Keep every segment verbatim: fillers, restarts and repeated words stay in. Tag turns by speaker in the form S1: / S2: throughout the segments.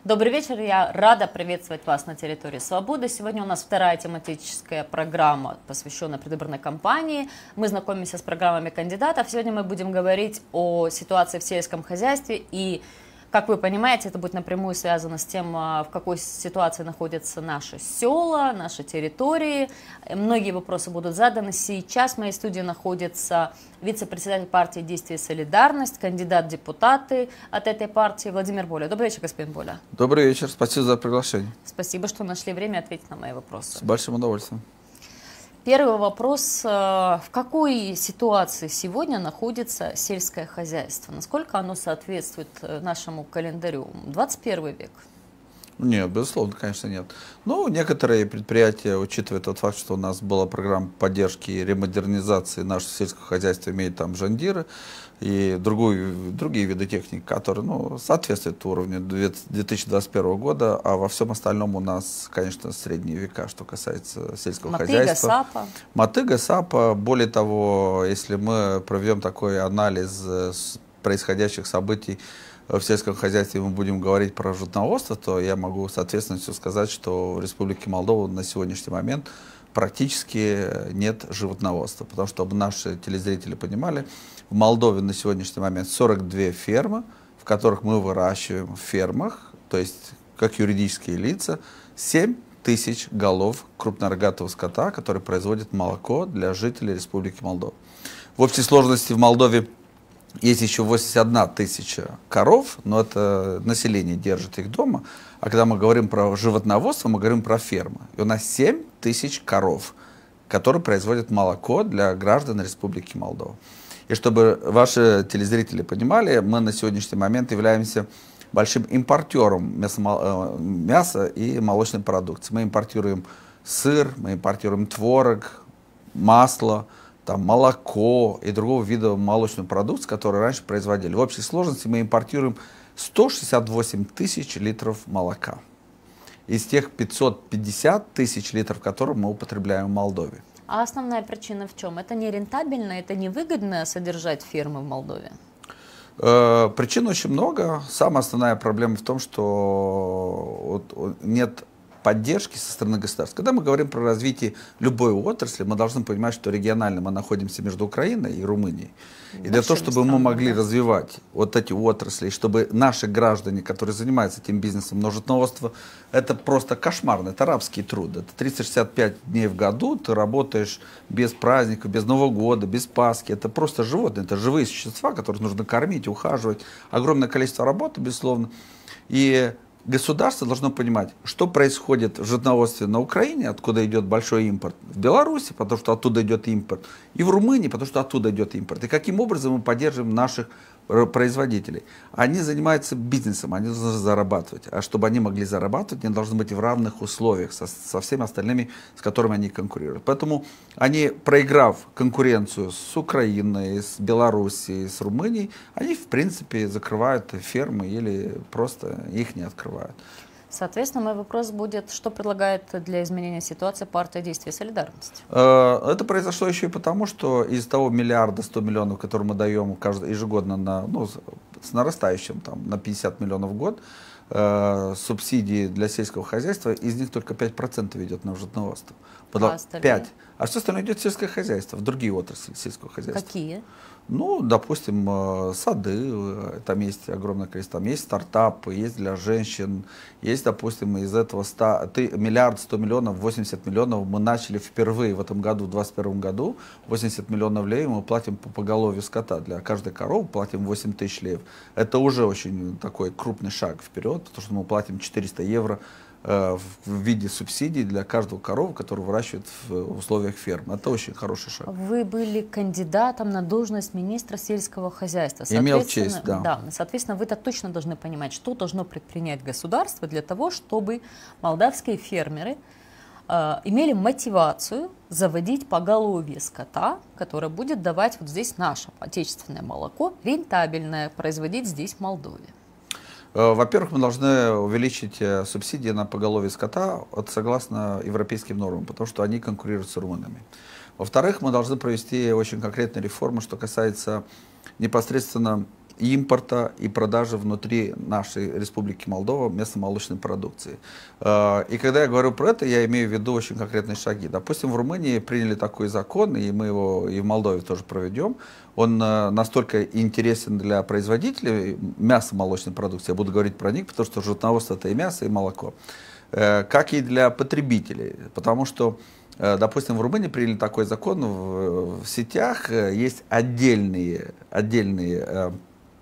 S1: Добрый вечер, я рада приветствовать вас на территории Свободы. Сегодня у нас вторая тематическая программа, посвященная предвыборной кампании. Мы знакомимся с программами кандидатов. Сегодня мы будем говорить о ситуации в сельском хозяйстве и, как вы понимаете, это будет напрямую связано с тем, в какой ситуации находятся наши села, наши территории. Многие вопросы будут заданы. Сейчас в моей студии находится вице-председатель партии «Действие и солидарность», кандидат в депутаты от этой партии Владимир Боля. Добрый вечер, господин Боля.
S2: Добрый вечер, спасибо за приглашение.
S1: Спасибо, что нашли время ответить на мои вопросы.
S2: С большим удовольствием.
S1: Первый вопрос. В какой ситуации сегодня находится сельское хозяйство? Насколько оно соответствует нашему календарю? двадцать первый век?
S2: Нет, безусловно, конечно, нет. Но некоторые предприятия, учитывая тот факт, что у нас была программа поддержки и ремодернизации нашего сельского хозяйства, имеет там жандиры и другую, другие виды техники, которые ну, соответствуют уровню две тысячи двадцать первого года, а во всем остальном у нас, конечно, средние века, что касается сельского
S1: Мотыга,
S2: хозяйства.
S1: САПа.
S2: Мотыга, САПа. Более того, если мы проведем такой анализ происходящих событий в сельском хозяйстве, мы будем говорить про животноводство, то я могу соответственно все сказать, что в Республике Молдова на сегодняшний момент практически нет животноводства. Потому что, чтобы наши телезрители понимали, в Молдове на сегодняшний момент сорок две фермы, в которых мы выращиваем в фермах, то есть как юридические лица, семь тысяч голов крупнорогатого скота, который производит молоко для жителей Республики Молдова. В общей сложности в Молдове есть еще восемьдесят одна тысяча коров, но это население держит их дома. А когда мы говорим про животноводство, мы говорим про фермы. И у нас семь тысяч коров, которые производят молоко для граждан Республики Молдова. И чтобы ваши телезрители понимали, мы на сегодняшний момент являемся большим импортером мяса, мяса и молочной продукции. Мы импортируем сыр, мы импортируем творог, масло, там, молоко и другого вида молочной продукции, которые раньше производили. В общей сложности мы импортируем сто шестьдесят восемь тысяч литров молока. Из тех пятьсот пятьдесят тысяч литров, которые мы употребляем в Молдове.
S1: А основная причина в чем? Это не рентабельно, это невыгодно содержать фермы в Молдове?
S2: Э, причин очень много. Самая основная проблема в том, что вот, нет поддержки со стороны государства. Когда мы говорим про развитие любой отрасли, мы должны понимать, что регионально мы находимся между Украиной и Румынией. И для того, чтобы мы могли да? развивать вот эти отрасли, чтобы наши граждане, которые занимаются этим бизнесом, но животноводство, это просто кошмарно, это рабский труд. Это триста шестьдесят пять дней в году, ты работаешь без праздников, без Нового года, без Пасхи. Это просто животные, это живые существа, которых нужно кормить, ухаживать. Огромное количество работы, безусловно. И государство должно понимать, что происходит в животноводстве на Украине, откуда идет большой импорт, в Беларуси, потому что оттуда идет импорт, и в Румынии, потому что оттуда идет импорт. И каким образом мы поддерживаем наших производителей. Они занимаются бизнесом, они должны зарабатывать. А чтобы они могли зарабатывать, они должны быть в равных условиях со, со всеми остальными, с которыми они конкурируют. Поэтому они, проиграв конкуренцию с Украиной, с Белоруссией, с Румынией, они в принципе закрывают фермы или просто их не открывают.
S1: Соответственно, мой вопрос будет, что предлагает для изменения ситуации партия «Действие и солидарность»?
S2: Это произошло еще и потому, что из того миллиарда сто миллионов, которые мы даем ежегодно на, ну, с нарастающим там, на пятьдесят миллионов в год, э, субсидии для сельского хозяйства, из них только пять процентов идет на животноводство.
S1: А
S2: пять. А все остальное идет в сельское хозяйство, в другие отрасли сельского хозяйства.
S1: Какие?
S2: Ну, допустим, сады, там есть огромное количество, там есть стартапы, есть для женщин, есть, допустим, из этого ста, миллиард сто миллионов, восемьдесят миллионов мы начали впервые в этом году, в двадцать первом году, восемьдесят миллионов леев мы платим по поголовью скота, для каждой коровы платим восемь тысяч леев. Это уже очень такой крупный шаг вперед, потому что мы платим четыреста евро в виде субсидий для каждого коровы, который выращивает в условиях фермы. Это очень хороший шаг.
S1: Вы были кандидатом на должность министра сельского хозяйства.
S2: Имел честь, да.
S1: Да. Соответственно, вы-то точно должны понимать, что должно предпринять государство для того, чтобы молдавские фермеры э, имели мотивацию заводить поголовье скота, которое будет давать вот здесь наше отечественное молоко, рентабельное, производить здесь в Молдове.
S2: Во-первых, мы должны увеличить субсидии на поголовье скота согласно европейским нормам, потому что они конкурируют с румынами. Во-вторых, мы должны провести очень конкретные реформы, что касается непосредственно импорта и продажи внутри нашей Республики Молдова мясомолочной продукции. И когда я говорю про это, я имею в виду очень конкретные шаги. Допустим, в Румынии приняли такой закон, и мы его и в Молдове тоже проведем. Он настолько интересен для производителей мясомолочной продукции, я буду говорить про них, потому что животноводство — это и мясо, и молоко, как и для потребителей. Потому что, допустим, в Румынии приняли такой закон, в, в сетях есть отдельные, отдельные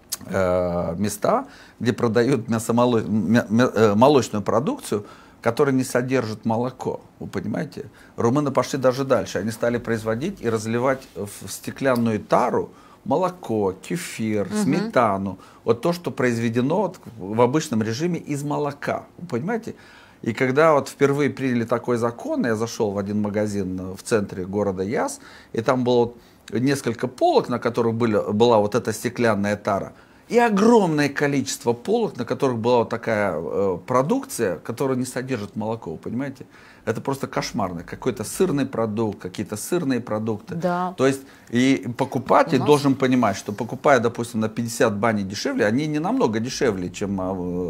S2: э, места, где продают мясомоло... мя... молочную продукцию, которая не содержит молоко. Вы понимаете? Румыны пошли даже дальше. Они стали производить и разливать в стеклянную тару молоко, кефир, угу. сметану. Вот то, что произведено в обычном режиме из молока. Вы понимаете? И когда вот впервые приняли такой закон, я зашел в один магазин в центре города Яс, и там было несколько полок, на которых были, была вот эта стеклянная тара, и огромное количество полок, на которых была вот такая э, продукция, которая не содержит молоко, вы понимаете? Это просто кошмарно. Какой-то сырный продукт, какие-то сырные продукты.
S1: Да.
S2: То есть и покупатель должен понимать, что покупая, допустим, на пятьдесят бани дешевле, они не намного дешевле, чем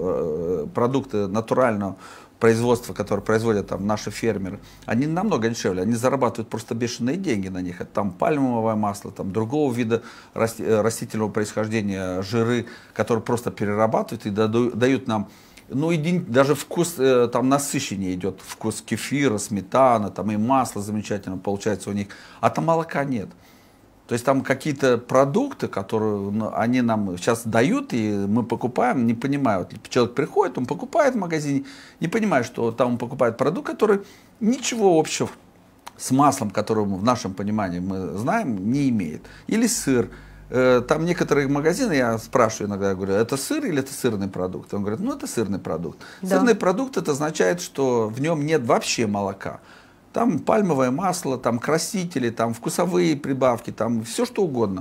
S2: э, продукты натурального производства, которые производят там наши фермеры, они намного дешевле, они зарабатывают просто бешеные деньги на них. Это там пальмовое масло, там другого вида растительного происхождения, жиры, которые просто перерабатывают и дают нам, ну, и даже вкус, там насыщение идет, вкус кефира, сметана, там и масло замечательно получается у них, а там молока нет. То есть там какие-то продукты, которые ну, они нам сейчас дают, и мы покупаем, не понимая. Вот человек приходит, он покупает в магазине, не понимая, что там он покупает продукт, который ничего общего с маслом, которое в нашем понимании мы знаем, не имеет. Или сыр. Там некоторые магазины, я спрашиваю иногда, я говорю, это сыр или это сырный продукт? Он говорит, ну это сырный продукт. Да. Сырный продукт, это означает, что в нем нет вообще молока. Там пальмовое масло, там красители, там вкусовые прибавки, там все что угодно.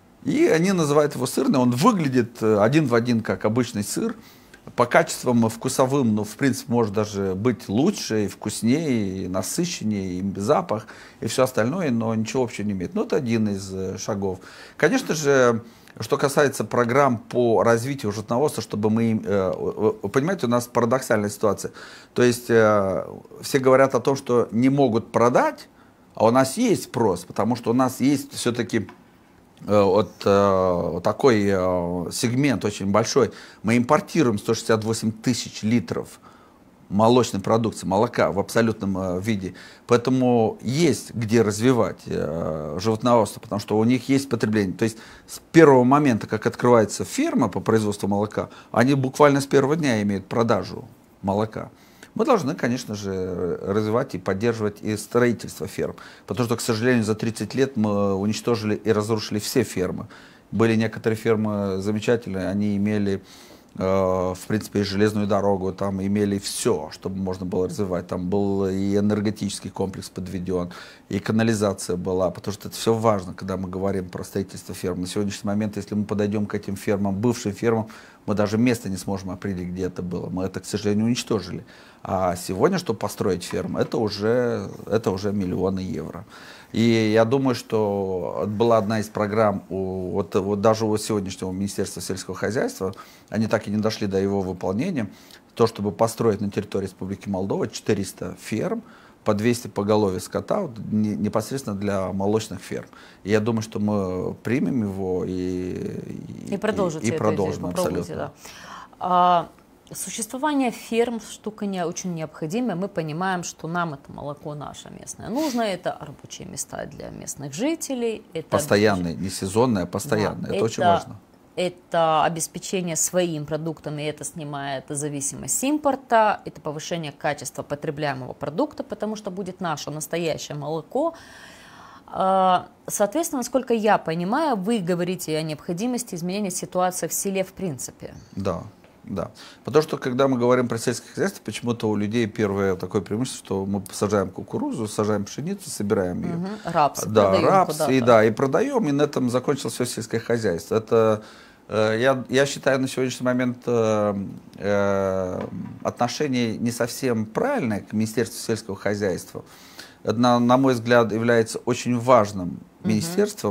S2: И они называют его сырный. Он выглядит один в один, как обычный сыр. По качествам вкусовым, ну, в принципе, может даже быть лучше, и вкуснее, и насыщеннее, и запах, и все остальное, но ничего общего не имеет. Ну, это один из шагов. Конечно же, что касается программ по развитию животноводства, чтобы мы, вы понимаете, у нас парадоксальная ситуация. То есть все говорят о том, что не могут продать, а у нас есть спрос, потому что у нас есть все-таки вот такой сегмент очень большой. Мы импортируем сто шестьдесят восемь тысяч литров молочной продукции, молока в абсолютном э, виде. Поэтому есть где развивать э, животноводство, потому что у них есть потребление. То есть с первого момента, как открывается ферма по производству молока, они буквально с первого дня имеют продажу молока. Мы должны, конечно же, развивать и поддерживать и строительство ферм. Потому что, к сожалению, за тридцать лет мы уничтожили и разрушили все фермы. Были некоторые фермы замечательные, они имели в принципе, и железную дорогу, там имели все, чтобы можно было развивать. Там был и энергетический комплекс подведен, и канализация была, потому что это все важно, когда мы говорим про строительство ферм. На сегодняшний момент, если мы подойдем к этим фермам, бывшим фермам, мы даже место не сможем определить, где это было. Мы это, к сожалению, уничтожили. А сегодня, чтобы построить ферму, это уже, это уже миллионы евро. И я думаю, что была одна из программ, у, вот, вот даже у сегодняшнего Министерства сельского хозяйства, они так и не дошли до его выполнения, то, чтобы построить на территории Республики Молдова четыреста ферм, по двести поголовья скота, вот, не, непосредственно для молочных ферм. И я думаю, что мы примем его и,
S1: и, и продолжим,
S2: и, и продолжим абсолютно.
S1: Да. А, существование ферм штука не, очень необходимая. Мы понимаем, что нам это молоко наше местное нужно, это рабочие места для местных жителей. Это
S2: постоянное, не сезонное, а постоянное. Да, это, это очень важно.
S1: Это обеспечение своим продуктом, и это снимает зависимость импорта, это повышение качества потребляемого продукта, потому что будет наше настоящее молоко. Соответственно, насколько я понимаю, вы говорите о необходимости изменения ситуации в селе в принципе.
S2: Да, да. Потому что, когда мы говорим про сельское хозяйство, почему-то у людей первое такое преимущество, что мы сажаем кукурузу, сажаем пшеницу, собираем ее.
S1: Угу. Рапс.
S2: Да, рапс, и, да, и продаем, и на этом закончилось все сельское хозяйство. Это... Я, я считаю, на сегодняшний момент э, э, отношение не совсем правильное к Министерству сельского хозяйства. Это, на, на мой взгляд, является очень важным министерством.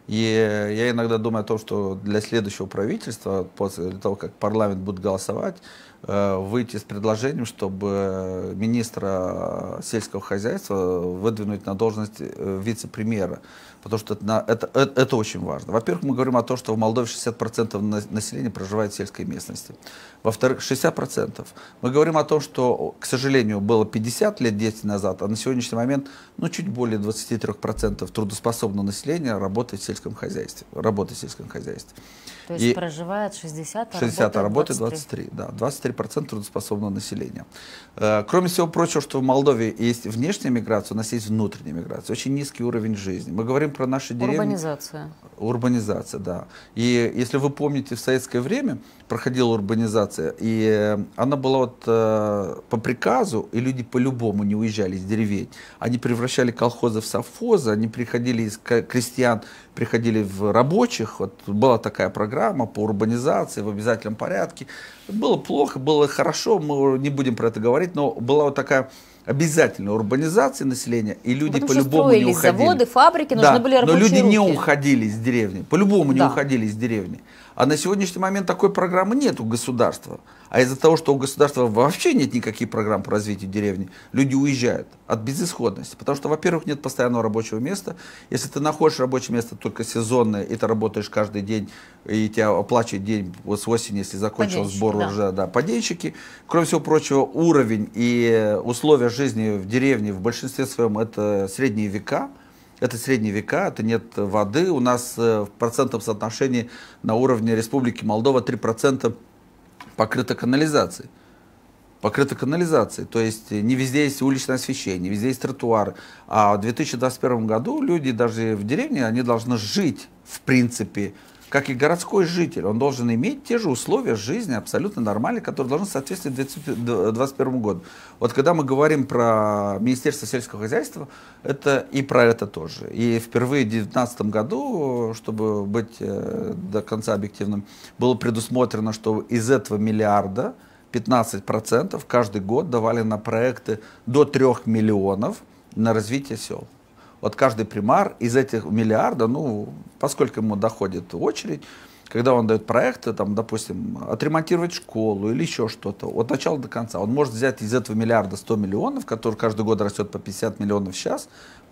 S2: И я иногда думаю о том, что для следующего правительства, после того, как парламент будет голосовать, выйти с предложением, чтобы министра сельского хозяйства выдвинуть на должность вице-премьера. Потому что это, это, это, это очень важно. Во-первых, мы говорим о том, что в Молдове шестьдесят процентов населения проживает в сельской местности. Во-вторых, шестьдесят процентов. Мы говорим о том, что, к сожалению, было пятьдесят лет, десять назад, а на сегодняшний момент ну, чуть более двадцати трёх процентов трудоспособного населения работает в сельском хозяйстве. Работает в сельском хозяйстве.
S1: То есть и проживает шестьдесят, а
S2: шестьдесят,
S1: работает
S2: а работает двадцать три. Да, двадцать три процента трудоспособного населения. Кроме всего прочего, что в Молдове есть внешняя миграция, у нас есть внутренняя миграция. Очень низкий уровень жизни. Мы говорим про наши деревни.
S1: Урбанизация.
S2: Урбанизация, да. И если вы помните, в советское время проходила урбанизация, и она была вот э, по приказу, и люди по-любому не уезжали из деревень. Они превращали колхозы в совхозы, они приходили из крестьян, приходили в рабочих. Вот была такая программа по урбанизации в обязательном порядке. Было плохо, было хорошо, мы не будем про это говорить, но была вот такая обязательная урбанизация населения, и люди по-любому не уходили.
S1: Заводы, фабрики,
S2: да,
S1: нужны были рабочие
S2: но люди
S1: руки.
S2: не уходили из деревни, по-любому не
S1: да.
S2: уходили из деревни. А на сегодняшний момент такой программы нет у государства. А из-за того, что у государства вообще нет никаких программ по развитию деревни, люди уезжают от безысходности. Потому что, во-первых, нет постоянного рабочего места. Если ты находишь рабочее место только сезонное, и ты работаешь каждый день, и тебя оплачивают день вот с осени, если закончил сбор да. уже, да, поденщики. Кроме всего прочего, уровень и условия жизни в деревне в большинстве своем это средние века. Это средние века, это нет воды. У нас в процентном соотношении на уровне Республики Молдова три процента покрыто канализацией. Покрыто канализацией. То есть не везде есть уличное освещение, не везде есть тротуары. А в две тысячи двадцать первом году люди даже в деревне, они должны жить, в принципе, как и городской житель. Он должен иметь те же условия жизни, абсолютно нормальные, которые должны соответствовать две тысячи двадцать первому году. Вот когда мы говорим про Министерство сельского хозяйства, это и про это тоже. И впервые в две тысячи девятнадцатом году, чтобы быть э, до конца объективным, было предусмотрено, что из этого миллиарда пятнадцать процентов каждый год давали на проекты до трёх миллионов на развитие сел. Вот каждый примар из этих миллиарда, ну, поскольку ему доходит очередь, когда он дает проекты, там, допустим, отремонтировать школу или еще что-то, от начала до конца, он может взять из этого миллиарда сто миллионов, который каждый год растет по пятьдесят миллионов сейчас,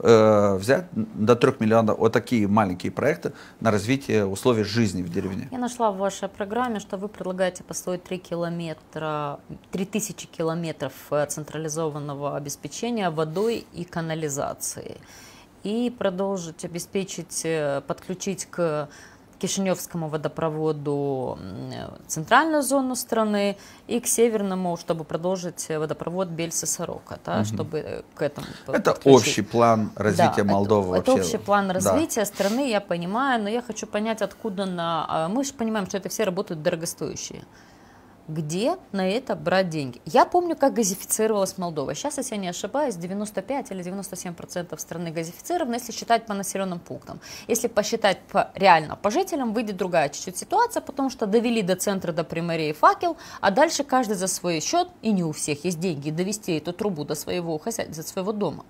S2: э, взять до трёх миллионов вот такие маленькие проекты на развитие условий жизни в деревне.
S1: Я нашла в вашей программе, что вы предлагаете построить три километра, три тысячи километров централизованного обеспечения водой и канализацией. И продолжить обеспечить, подключить к Кишиневскому водопроводу центральную зону страны и к северному, чтобы продолжить водопровод Бельцы-Сорока, да, угу. чтобы к этому
S2: Это
S1: подключить.
S2: Общий план развития
S1: да,
S2: Молдовы.
S1: Это, это общий план развития
S2: да.
S1: страны, я понимаю, но я хочу понять, откуда на... Мы же понимаем, что это все работают дорогостоящие. Где на это брать деньги? Я помню, как газифицировалась Молдова. Сейчас, если я не ошибаюсь, девяносто пять или девяносто семь процентов страны газифицированы, если считать по населенным пунктам. Если посчитать по, реально по жителям, выйдет другая чуть-чуть ситуация, потому что довели до центра, до примарии факел, а дальше каждый за свой счет, и не у всех есть деньги, довести эту трубу до своего хозяйства, до своего дома.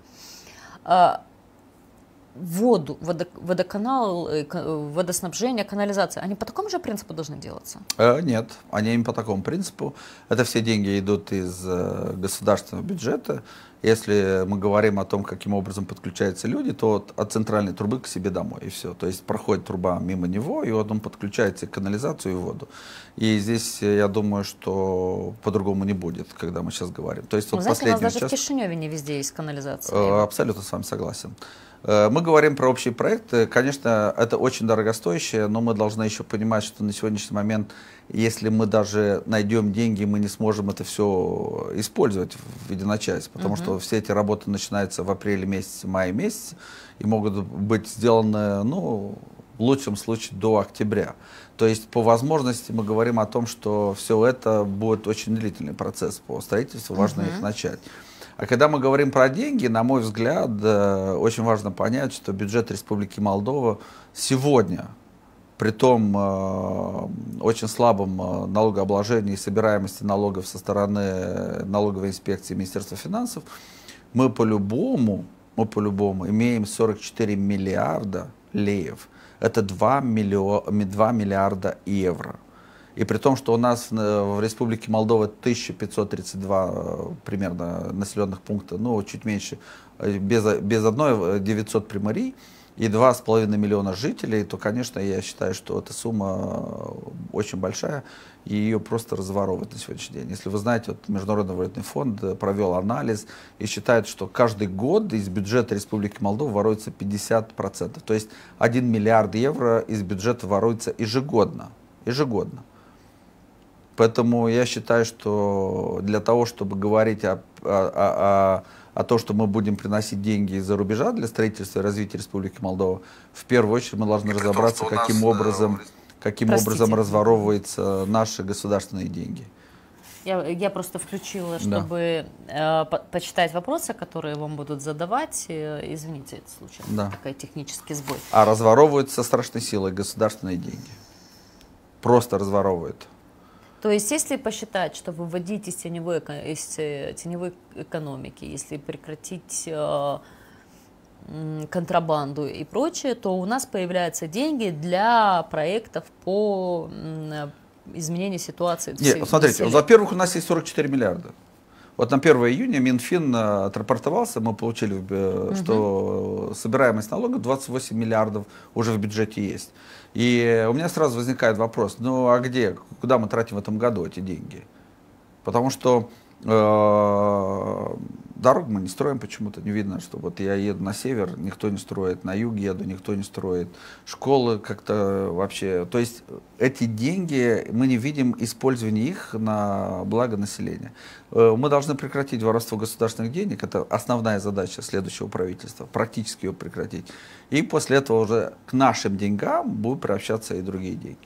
S1: Воду, водоканал, водоснабжение, канализация, они по такому же принципу должны делаться?
S2: Э, нет, они не по такому принципу. Это все деньги идут из э, государственного бюджета. Если мы говорим о том, каким образом подключаются люди, то от, от центральной трубы к себе домой, и все. То есть проходит труба мимо него, и вот он подключается к канализацию и воду. И здесь я думаю, что по-другому не будет, когда мы сейчас говорим. То есть, вот
S1: знаете, у нас даже
S2: час...
S1: в Кишиневе не везде есть канализация.
S2: Э, абсолютно с вами согласен. Мы говорим про общие проекты. Конечно, это очень дорогостоящее, но мы должны еще понимать, что на сегодняшний момент, если мы даже найдем деньги, мы не сможем это все использовать в единочасье, потому uh-huh. что все эти работы начинаются в апреле месяце, мае месяце и могут быть сделаны, ну, в лучшем случае до октября. То есть по возможности мы говорим о том, что все это будет очень длительный процесс по строительству, важно uh-huh. их начать. А когда мы говорим про деньги, на мой взгляд, очень важно понять, что бюджет Республики Молдова сегодня, при том очень слабом налогообложении и собираемости налогов со стороны налоговой инспекции Министерства финансов, мы по-любому, мы по-любому имеем сорок четыре миллиарда леев Это два миллиарда евро. И при том, что у нас в Республике Молдова тысяча пятьсот тридцать два примерно населенных пункта, ну, чуть меньше, без, без одной девятьсот примарий и два с половиной миллиона жителей, то, конечно, я считаю, что эта сумма очень большая, и ее просто разворовывают на сегодняшний день. Если вы знаете, вот Международный валютный фонд провел анализ и считает, что каждый год из бюджета Республики Молдова воруется пятьдесят процентов. То есть один миллиард евро из бюджета воруется ежегодно. Ежегодно. Поэтому я считаю, что для того, чтобы говорить о, о, о, о том, что мы будем приносить деньги из-за рубежа для строительства и развития Республики Молдова, в первую очередь мы должны и разобраться, том, каким, нас, образом, каким образом разворовываются наши государственные деньги.
S1: Я, я просто включила, чтобы да. э, по почитать вопросы, которые вам будут задавать. Извините, это случайно, да. такой технический сбой.
S2: А разворовываются страшной силой государственные деньги. Просто разворовывают.
S1: То есть, если посчитать, что выводить из теневой, из теневой экономики, если прекратить э, контрабанду и прочее, то у нас появляются деньги для проектов по э, изменению ситуации.
S2: Нет, смотрите, во-первых, у нас есть сорок четыре миллиарда. Вот на первое июня Минфин отрапортовался, мы получили, угу. что собираемость налогов двадцать восемь миллиардов уже в бюджете есть. И у меня сразу возникает вопрос, ну а где, куда мы тратим в этом году эти деньги? Потому что э, дорог мы не строим почему-то, не видно, что вот я еду на север, никто не строит, на юг еду, никто не строит, школы как-то вообще, то есть эти деньги, мы не видим использования их на благо населения. Мы должны прекратить воровство государственных денег, это основная задача следующего правительства, практически ее прекратить. И после этого уже к нашим деньгам будут приобщаться и другие деньги.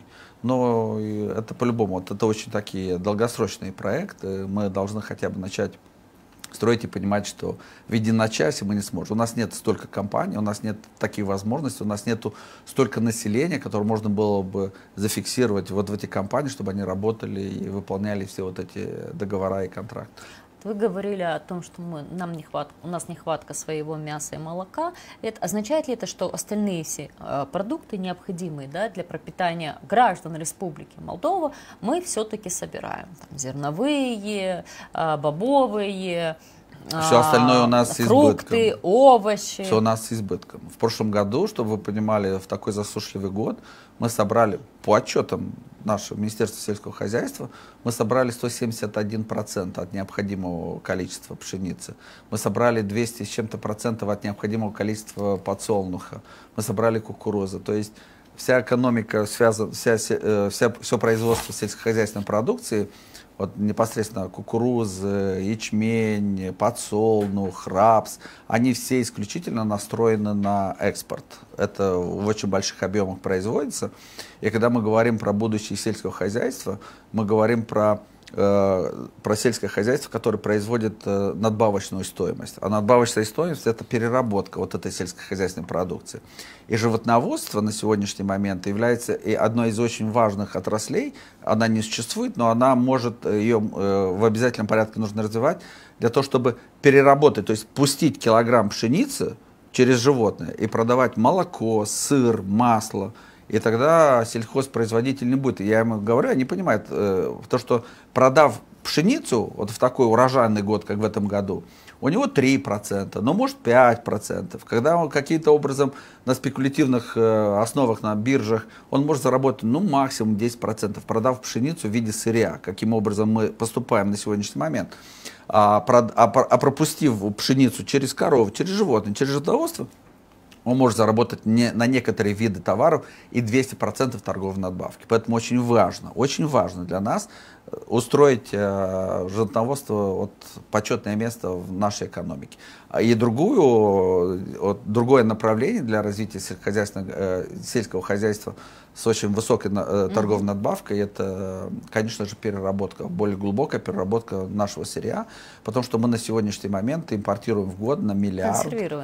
S2: Но это по-любому, вот это очень такие долгосрочные проекты, мы должны хотя бы начать строить и понимать, что в единочасье мы не сможем. У нас нет столько компаний, у нас нет таких возможностей, у нас нет столько населения, которое можно было бы зафиксировать вот в эти компании, чтобы они работали и выполняли все вот эти договора и контракты.
S1: Вы говорили о том, что мы, нам нехватка, у нас нехватка своего мяса и молока. Это, означает ли это, что остальные все э, продукты, необходимые да, для пропитания граждан Республики Молдова, мы все-таки собираем? Там, зерновые, э, бобовые,
S2: все остальное у нас
S1: фрукты,
S2: избытком.
S1: овощи.
S2: Все у нас с избытком. В прошлом году, чтобы вы понимали, в такой засушливый год мы собрали, по отчетам нашего Министерства сельского хозяйства, мы собрали сто семьдесят один процент от необходимого количества пшеницы. Мы собрали двести с чем-то процентов от необходимого количества подсолнуха. Мы собрали кукурузы. То есть вся экономика, связана, вся, вся, все производство сельскохозяйственной продукции, вот непосредственно кукуруза, ячмень, подсолнух, рапс, они все исключительно настроены на экспорт. Это в очень больших объемах производится. И когда мы говорим про будущее сельского хозяйства, мы говорим про, э, про сельское хозяйство, которое производит э, надбавочную стоимость. А надбавочная стоимость – это переработка вот этой сельскохозяйственной продукции. И животноводство на сегодняшний момент является и одной из очень важных отраслей. Она не существует, но она может, ее э, в обязательном порядке нужно развивать для того, чтобы переработать, то есть пустить килограмм пшеницы через животное и продавать молоко, сыр, масло. И тогда сельхозпроизводитель не будет. Я ему говорю, они понимают, э, то, что продав пшеницу вот в такой урожайный год, как в этом году, у него три процента, но может пять процентов. Когда он каким-то образом на спекулятивных э, основах на биржах, он может заработать ну, максимум десять процентов, продав пшеницу в виде сырья. Каким образом мы поступаем на сегодняшний момент. А, прод, а, а пропустив пшеницу через корову, через животное, через животноводство, он может заработать не, на некоторые виды товаров и двести процентов торговой надбавки. Поэтому очень важно, очень важно для нас устроить э, животноводство вот, почетное место в нашей экономике. И другую, вот, другое направление для развития сельскохозяйственного, э, сельского хозяйства с очень высокой э, торговой надбавкой, это, конечно же, переработка, более глубокая переработка нашего сырья, потому что мы на сегодняшний момент импортируем в год на миллиард.
S1: Консервирование.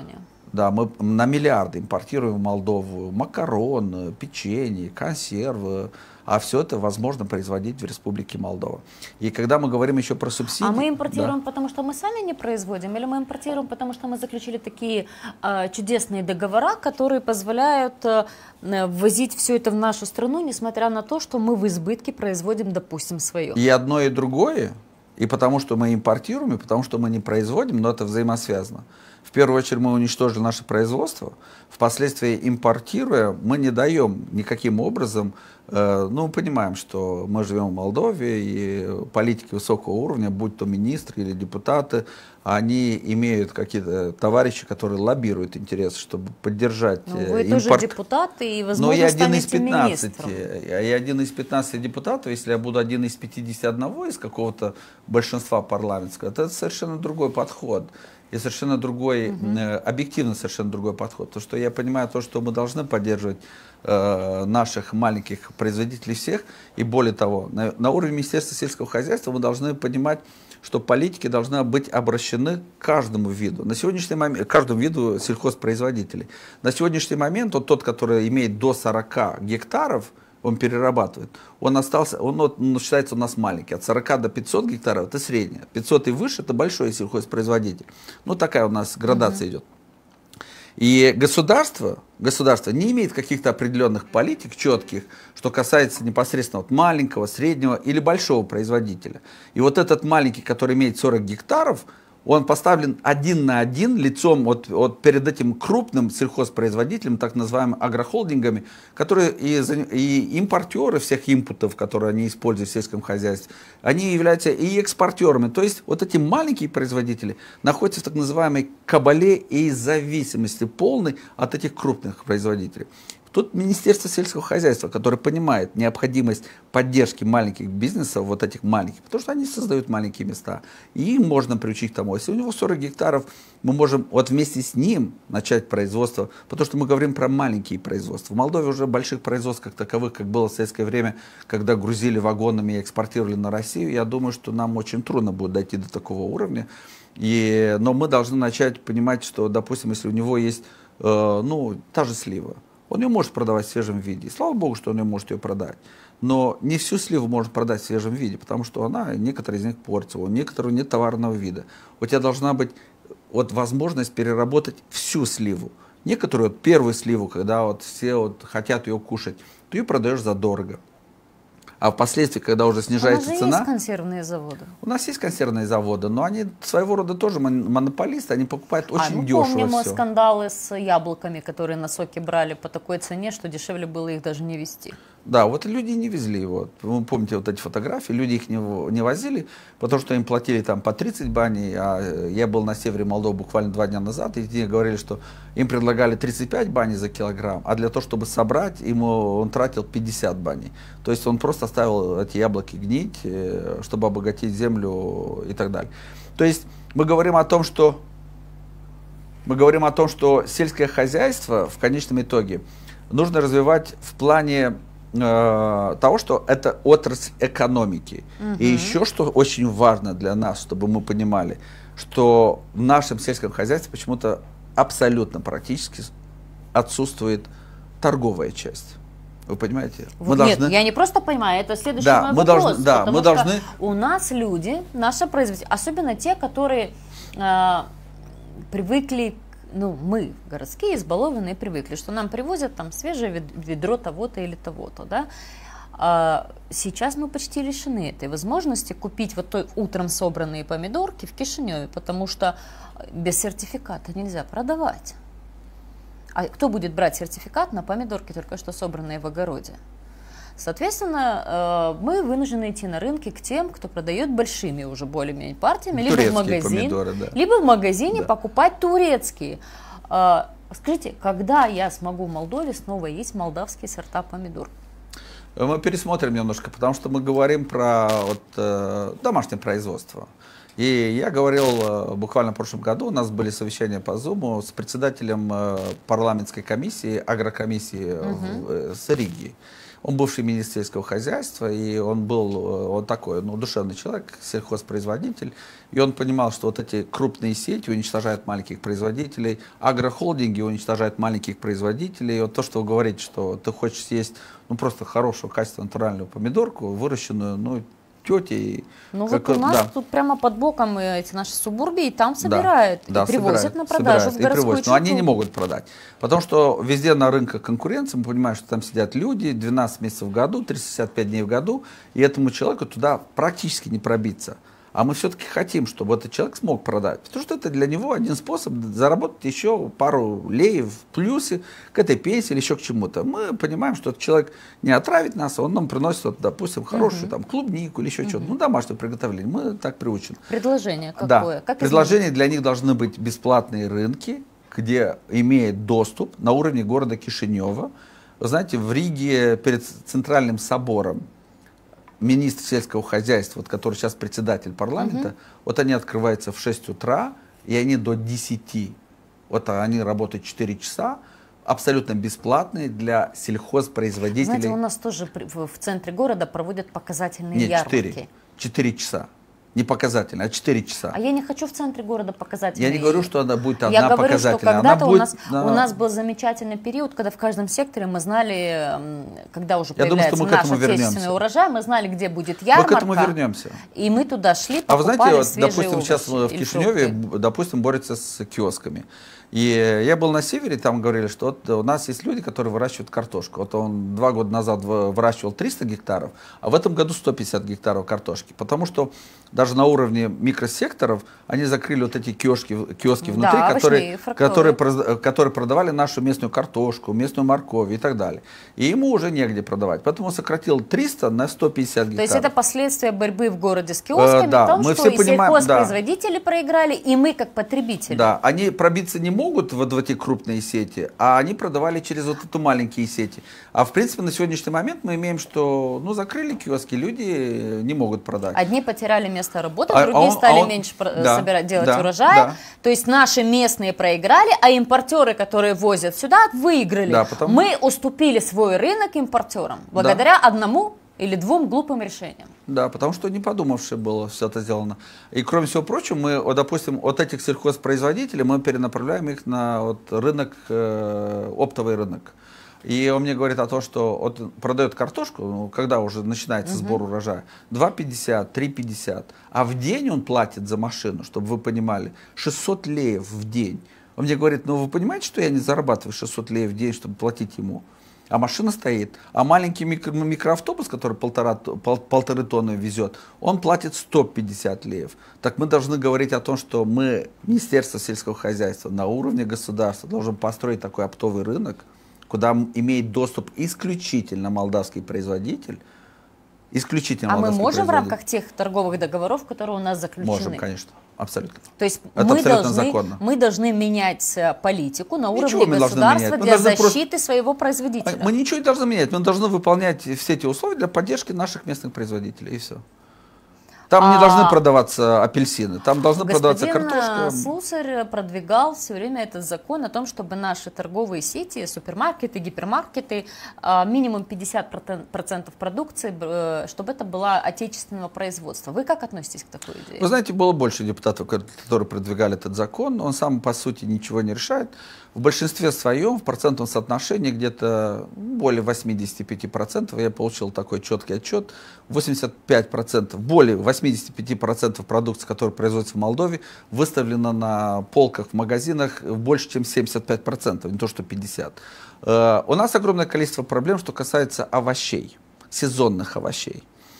S2: Да, мы на миллиарды импортируем в Молдову макарон, печенье, консервы, а все это возможно производить в Республике Молдова. И когда мы говорим еще про субсидии...
S1: А мы импортируем,
S2: да.
S1: потому что мы сами не производим, или мы импортируем, потому что мы заключили такие э, чудесные договора, которые позволяют э, ввозить все это в нашу страну, несмотря на то, что мы в избытке производим, допустим, свое.
S2: И одно, и другое, и потому что мы импортируем, и потому что мы не производим, но это взаимосвязано. В первую очередь мы уничтожили наше производство, впоследствии импортируя, мы не даем никаким образом, э, ну, понимаем, что мы живем в Молдове, и политики высокого уровня, будь то министры или депутаты, они имеют какие-то товарищи, которые лоббируют интересы, чтобы поддержать
S1: ну,
S2: импорт.
S1: Вы тоже депутаты и, возможно,
S2: Но я один из
S1: станете
S2: пятнадцати,
S1: министром.
S2: я один из пятнадцати депутатов, если я буду один из пятидесяти одного из какого-то большинства парламентского, это совершенно другой подход. И совершенно другой, угу. э, объективно совершенно другой подход. То, что я понимаю, то, что мы должны поддерживать э, наших маленьких производителей всех, и более того, на, на уровне Министерства сельского хозяйства мы должны понимать, что политики должны быть обращены к каждому виду, на сегодняшний момент, к каждому виду сельхозпроизводителей. На сегодняшний момент вот тот, который имеет до сорока гектаров, он перерабатывает, он остался, он, он считается у нас маленький, от сорока до пятисот гектаров это среднее, пятьсот и выше это большой сельхозпроизводитель. Ну такая у нас градация mm-hmm. идет. И государство, государство не имеет каких-то определенных политик четких, что касается непосредственно вот маленького, среднего или большого производителя. И вот этот маленький, который имеет сорок гектаров, он поставлен один на один лицом вот, вот перед этим крупным сельхозпроизводителем, так называемыми агрохолдингами, которые и, и импортеры всех импутов, которые они используют в сельском хозяйстве, они являются и экспортерами. То есть вот эти маленькие производители находятся в так называемой кабале и зависимости полной от этих крупных производителей. Тут Министерство сельского хозяйства, которое понимает необходимость поддержки маленьких бизнесов, вот этих маленьких, потому что они создают маленькие места. И им можно приучить к тому. Если у него сорок гектаров, мы можем вот вместе с ним начать производство, потому что мы говорим про маленькие производства. В Молдове уже больших производств как таковых, как было в советское время, когда грузили вагонами и экспортировали на Россию, я думаю, что нам очень трудно будет дойти до такого уровня. И, но мы должны начать понимать, что, допустим, если у него есть э, ну, та же слива, он ее может продавать в свежем виде. И слава богу, что он ее может ее продать. Но не всю сливу можно продать в свежем виде, потому что она, некоторые из них портятся, у некоторых нет товарного вида. У тебя должна быть вот возможность переработать всю сливу. Некоторую вот первую сливу, когда вот все вот хотят ее кушать, ты ее продаешь задорого. А впоследствии, когда уже снижается цена... У нас же
S1: есть консервные заводы.
S2: У нас есть консервные заводы, но они своего рода тоже монополисты, они покупают очень
S1: а, ну,
S2: дешево
S1: помним
S2: все.
S1: скандалы с яблоками, которые на соки брали по такой цене, что дешевле было их даже не везти.
S2: Да, вот люди не везли его. Вы помните вот эти фотографии, люди их не, не возили, потому что им платили там по тридцать бани, а я был на севере Молдовы буквально два дня назад, и мне говорили, что им предлагали тридцать пять бани за килограмм, а для того, чтобы собрать, ему он тратил пятьдесят бани. То есть он просто оставил эти яблоки гнить, чтобы обогатить землю и так далее. То есть мы говорим о том, что, мы говорим о том, что сельское хозяйство в конечном итоге нужно развивать в плане того, что это отрасль экономики. Угу. И еще что очень важно для нас, чтобы мы понимали, что в нашем сельском хозяйстве почему-то абсолютно практически отсутствует торговая часть. Вы понимаете?
S1: Вот мы нет, должны... я не просто понимаю, это следующий
S2: да,
S1: мой
S2: мы
S1: вопрос.
S2: Должны, да,
S1: потому
S2: мы
S1: что
S2: должны...
S1: у нас люди, наши производители, особенно те, которые э, привыкли, ну, мы, городские, избалованные, привыкли, что нам привозят там свежее ведро того-то или того-то, да. А сейчас мы почти лишены этой возможности купить вот той утром собранные помидорки в Кишиневе, потому что без сертификата нельзя продавать. А кто будет брать сертификат на помидорки, только что собранные в огороде? Соответственно, мы вынуждены идти на рынки к тем, кто продает большими уже более-менее партиями, либо в, магазин,
S2: помидоры, да.
S1: либо в магазине
S2: да.
S1: покупать турецкие. Скажите, когда я смогу в Молдове снова есть молдавские сорта помидор?
S2: Мы пересмотрим немножко, потому что мы говорим про вот, э, домашнее производство. И я говорил э, буквально в прошлом году, у нас были совещания по Зуму с председателем э, парламентской комиссии, агрокомиссии угу. в, э, с Риги. Он бывший министр сельского хозяйства, и он был, он такой, ну, душевный человек, сельхозпроизводитель, и он понимал, что вот эти крупные сети уничтожают маленьких производителей, агрохолдинги уничтожают маленьких производителей, и вот то, что вы говорите, что ты хочешь съесть, ну, просто хорошую, качественную, натуральную помидорку, выращенную, ну, тети.
S1: Ну
S2: как,
S1: вот у нас
S2: да.
S1: тут прямо под боком эти наши субурбии, там собирают,
S2: да,
S1: и
S2: да,
S1: привозят
S2: собирают,
S1: на продажу
S2: собирают,
S1: в городскую
S2: привозят, но они
S1: черту.
S2: не могут продать. Потому что везде на рынках конкуренции, мы понимаем, что там сидят люди двенадцать месяцев в году, триста шестьдесят пять дней в году, и этому человеку туда практически не пробиться. А мы все-таки хотим, чтобы этот человек смог продать. Потому что это для него один способ заработать еще пару леев в плюсе к этой пенсии или еще к чему-то. Мы понимаем, что этот человек не отравит нас, он нам приносит, вот, допустим, хорошую угу. там, клубнику или еще угу. что-то. Ну, домашнее приготовление. Мы так приучены.
S1: Предложение какое?
S2: Да.
S1: Как
S2: Предложения для них должны быть бесплатные рынки, где имеет доступ на уровне города Кишинева. Вы знаете, в Риге перед Центральным собором министр сельского хозяйства, вот, который сейчас председатель парламента, угу. вот они открываются в шесть утра, и они до десяти. Вот они работают четыре часа, абсолютно бесплатные для сельхозпроизводителей.
S1: Знаете, у нас тоже в центре города проводят показательные
S2: Нет,
S1: ярмарки.
S2: четыре часа. Не показательно, а четыре часа.
S1: А я не хочу в центре города показательные.
S2: Я не говорю, что она будет одна
S1: я говорю,
S2: показательная.
S1: Что когда-то
S2: будет,
S1: у, нас,
S2: да.
S1: у нас был замечательный период, когда в каждом секторе мы знали, когда уже
S2: я
S1: появляется
S2: думаю, что мы
S1: наш отечественный урожай, мы знали, где будет ярмарка.
S2: Мы к этому вернемся.
S1: И мы туда шли,
S2: покупали. А вы знаете, вот, допустим,
S1: овощи
S2: сейчас в Кишиневе, допустим, борются с киосками. И я был на севере, там говорили, что вот у нас есть люди, которые выращивают картошку. Вот он два года назад выращивал триста гектаров, а в этом году сто пятьдесят гектаров картошки. Потому что даже на уровне микросекторов они закрыли вот эти киоски, киоски внутри,
S1: да,
S2: которые, которые, которые продавали нашу местную картошку, местную морковь и так далее. И ему уже негде продавать. Поэтому он сократил триста на сто пятьдесят гектаров.
S1: То есть это последствия борьбы в городе с киосками,
S2: э, да,
S1: в том,
S2: мы
S1: что
S2: все
S1: и
S2: понимаем,
S1: сельхозпроизводители да. проиграли, и мы как потребители.
S2: Да, они пробиться не могут вот в эти крупные сети, а они продавали через вот эту маленькие сети. А в принципе на сегодняшний момент мы имеем, что ну закрыли киоски, люди не могут продать.
S1: Одни потеряли место работы,
S2: а,
S1: другие
S2: а он,
S1: стали
S2: а он,
S1: меньше
S2: да,
S1: собирать, делать
S2: да,
S1: урожай. Да. То есть наши местные проиграли, а импортеры, которые возят сюда, выиграли. Да, потому... Мы уступили свой рынок импортерам благодаря да. одному или двум глупым решениям.
S2: Да, потому что не подумавши было все это сделано. И кроме всего прочего, мы, вот, допустим, от этих сельхозпроизводителей мы перенаправляем их на вот, рынок, э, оптовый рынок. И он мне говорит о том, что вот, продает картошку, ну, когда уже начинается uh-huh. сбор урожая, два пятьдесят, три пятьдесят. А в день он платит за машину, чтобы вы понимали, шестьсот леев в день. Он мне говорит, ну вы понимаете, что я не зарабатываю шестьсот леев в день, чтобы платить ему? А машина стоит. А маленький микро, микроавтобус, который полтора, пол, полторы тонны везет, он платит сто пятьдесят леев. Так мы должны говорить о том, что мы, Министерство сельского хозяйства, на уровне государства должен построить такой оптовый рынок, куда имеет доступ исключительно молдавский производитель. Исключительно
S1: а мы
S2: молдавский
S1: можем в
S2: производитель.
S1: рамках тех торговых договоров, которые у нас заключены?
S2: Можем, конечно. Абсолютно.
S1: То есть
S2: это
S1: мы
S2: абсолютно
S1: должны,
S2: законно.
S1: мы должны менять политику на
S2: ничего
S1: уровне государства для защиты
S2: просто...
S1: своего производителя.
S2: Мы ничего не должны менять, мы должны выполнять все эти условия для поддержки наших местных производителей, и все. Там а... не должны продаваться апельсины, там должна продаваться картошка.
S1: Слусарь продвигал все время этот закон о том, чтобы наши торговые сети, супермаркеты, гипермаркеты, минимум пятьдесят процентов продукции, чтобы это было отечественного производства. Вы как относитесь к такой идее?
S2: Вы знаете, было больше депутатов, которые продвигали этот закон. Он сам, по сути, ничего не решает. В большинстве своем, в процентном соотношении, где-то более восьмидесяти пяти процентов, я получил такой четкий отчет, восемьдесят пять процентов, более восьмидесяти пяти процентов продукции, которая производится в Молдове, выставлена на полках в магазинах больше, чем семьдесят пять процентов, не то что пятьдесят процентов. У нас огромное количество проблем, что касается овощей, сезонных овощей.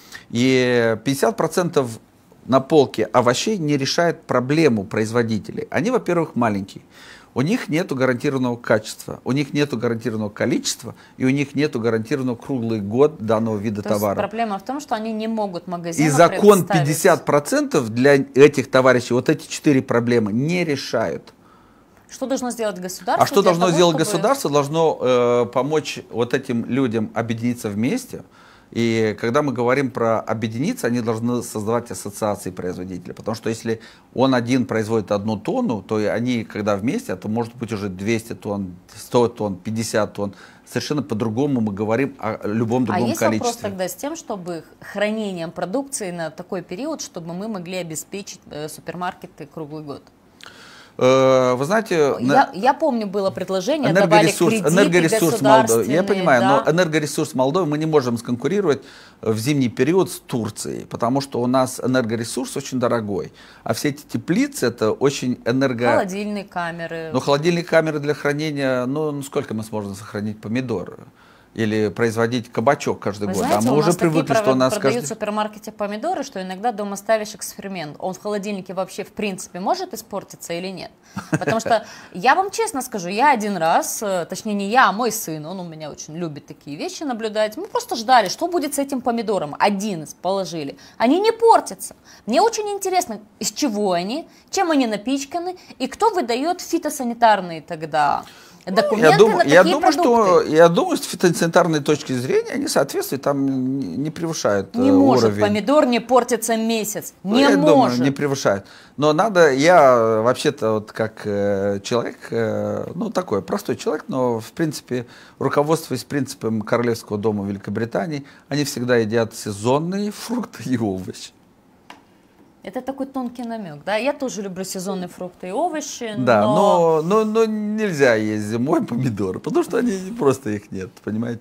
S2: И пятьдесят процентов на полке овощей не решает проблему производителей. Они, во-первых, маленькие. У них нет гарантированного качества, у них нет гарантированного количества, и у них нет гарантированного круглый год данного вида
S1: То
S2: товара.
S1: Есть проблема в том, что они не могут магазинам
S2: И закон пятьдесят процентов для этих товарищей, вот эти четыре проблемы не решают.
S1: Что должно сделать государство?
S2: А что должно
S1: того,
S2: сделать
S1: чтобы...
S2: государство? Должно э, помочь вот этим людям объединиться вместе, И когда мы говорим про объединиться, они должны создавать ассоциации производителей. Потому что если он один производит одну тонну, то они, когда вместе, это может быть уже двести тонн, сто тонн, пятьдесят тонн. Совершенно по-другому мы говорим о любом другом
S1: а есть
S2: количестве.
S1: Вопрос тогда с тем, чтобы хранением продукции на такой период, чтобы мы могли обеспечить э, супермаркеты круглый год?
S2: Вы знаете,
S1: я, я помню, было предложение, давали кредиты
S2: энергоресурс Молдовы. Я понимаю,
S1: да?
S2: но энергоресурс Молдовы мы не можем сконкурировать в зимний период с Турцией, потому что у нас энергоресурс очень дорогой, а все эти теплицы это очень энерго...
S1: Холодильные камеры.
S2: Ну, холодильные камеры для хранения, ну, ну сколько мы сможем сохранить помидоры? Или производить кабачок каждый
S1: Вы
S2: год.
S1: Знаете,
S2: а мы уже привыкли, что у нас
S1: продают
S2: каждый...
S1: в супермаркете помидоры, что иногда дома ставишь эксперимент. Он в холодильнике вообще в принципе может испортиться или нет? Потому что я вам честно скажу, я один раз, точнее не я, а мой сын, он у меня очень любит такие вещи наблюдать. Мы просто ждали, что будет с этим помидором. Один положили. Они не портятся. Мне очень интересно, из чего они, чем они напичканы и кто выдает фитосанитарные тогда документы
S2: я дум,
S1: на такие
S2: я думаю,
S1: продукты.
S2: Что, я думаю, с фитосанитарной точки зрения они соответствуют, там не превышают
S1: не
S2: уровень.
S1: может помидор не портиться месяц.
S2: Ну,
S1: не
S2: я
S1: может.
S2: думаю, не превышают. Но надо, я вообще-то вот как э, человек, э, ну такой простой человек, но в принципе руководствуясь принципом Королевского дома Великобритании, они всегда едят сезонные фрукты и овощи.
S1: Это такой тонкий намек, да? Я тоже люблю сезонные фрукты и овощи,
S2: да,
S1: но...
S2: но, но, но нельзя есть зимой помидоры, потому что они просто их нет, понимаете?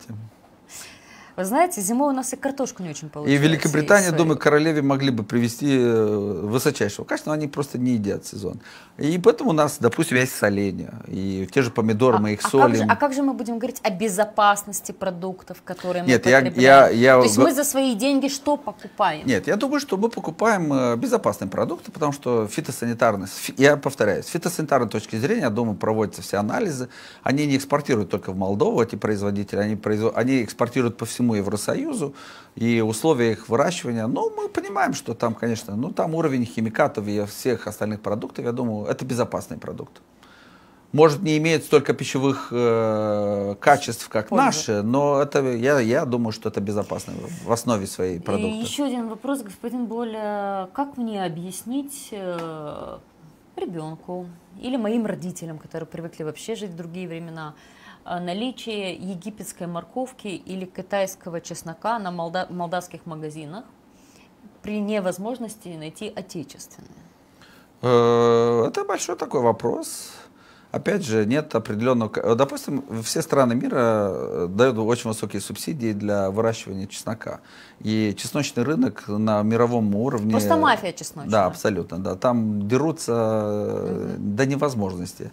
S1: Вы знаете, зимой у нас и картошку не очень получается.
S2: И Великобритания, думаю, королеве могли бы привезти высочайшего качества, но они просто не едят сезон. И поэтому у нас, допустим, есть соленья, и те же помидоры,
S1: а,
S2: мы их
S1: а
S2: солим.
S1: Как же, а как же мы будем говорить о безопасности продуктов, которые мы
S2: Нет,
S1: потребляем?
S2: Я, я, я...
S1: То есть мы за свои деньги что покупаем?
S2: Нет, я думаю, что мы покупаем безопасные продукты, потому что фитосанитарность, я повторяюсь, с фитосанитарной точки зрения, я думаю, проводятся все анализы. Они не экспортируют только в Молдову, эти производители, они, производ... они экспортируют по всему Евросоюзу, и условия их выращивания, ну, мы понимаем, что там, конечно, ну, там уровень химикатов и всех остальных продуктов, я думаю, это безопасный продукт. Может, не имеет столько пищевых э, качеств, как Пользу. Наши, но это, я, я думаю, что это безопасно в основе своей продукта.
S1: И еще один вопрос, господин Боля, как мне объяснить э, ребенку или моим родителям, которые привыкли вообще жить в другие времена, наличие египетской морковки или китайского чеснока на молда молдавских магазинах при невозможности найти отечественные?
S2: Это большой такой вопрос. Опять же, нет определенного... Допустим, все страны мира дают очень высокие субсидии для выращивания чеснока. И чесночный рынок на мировом уровне...
S1: Просто мафия чесночная.
S2: Да, абсолютно. Да. Там дерутся угу. до невозможности.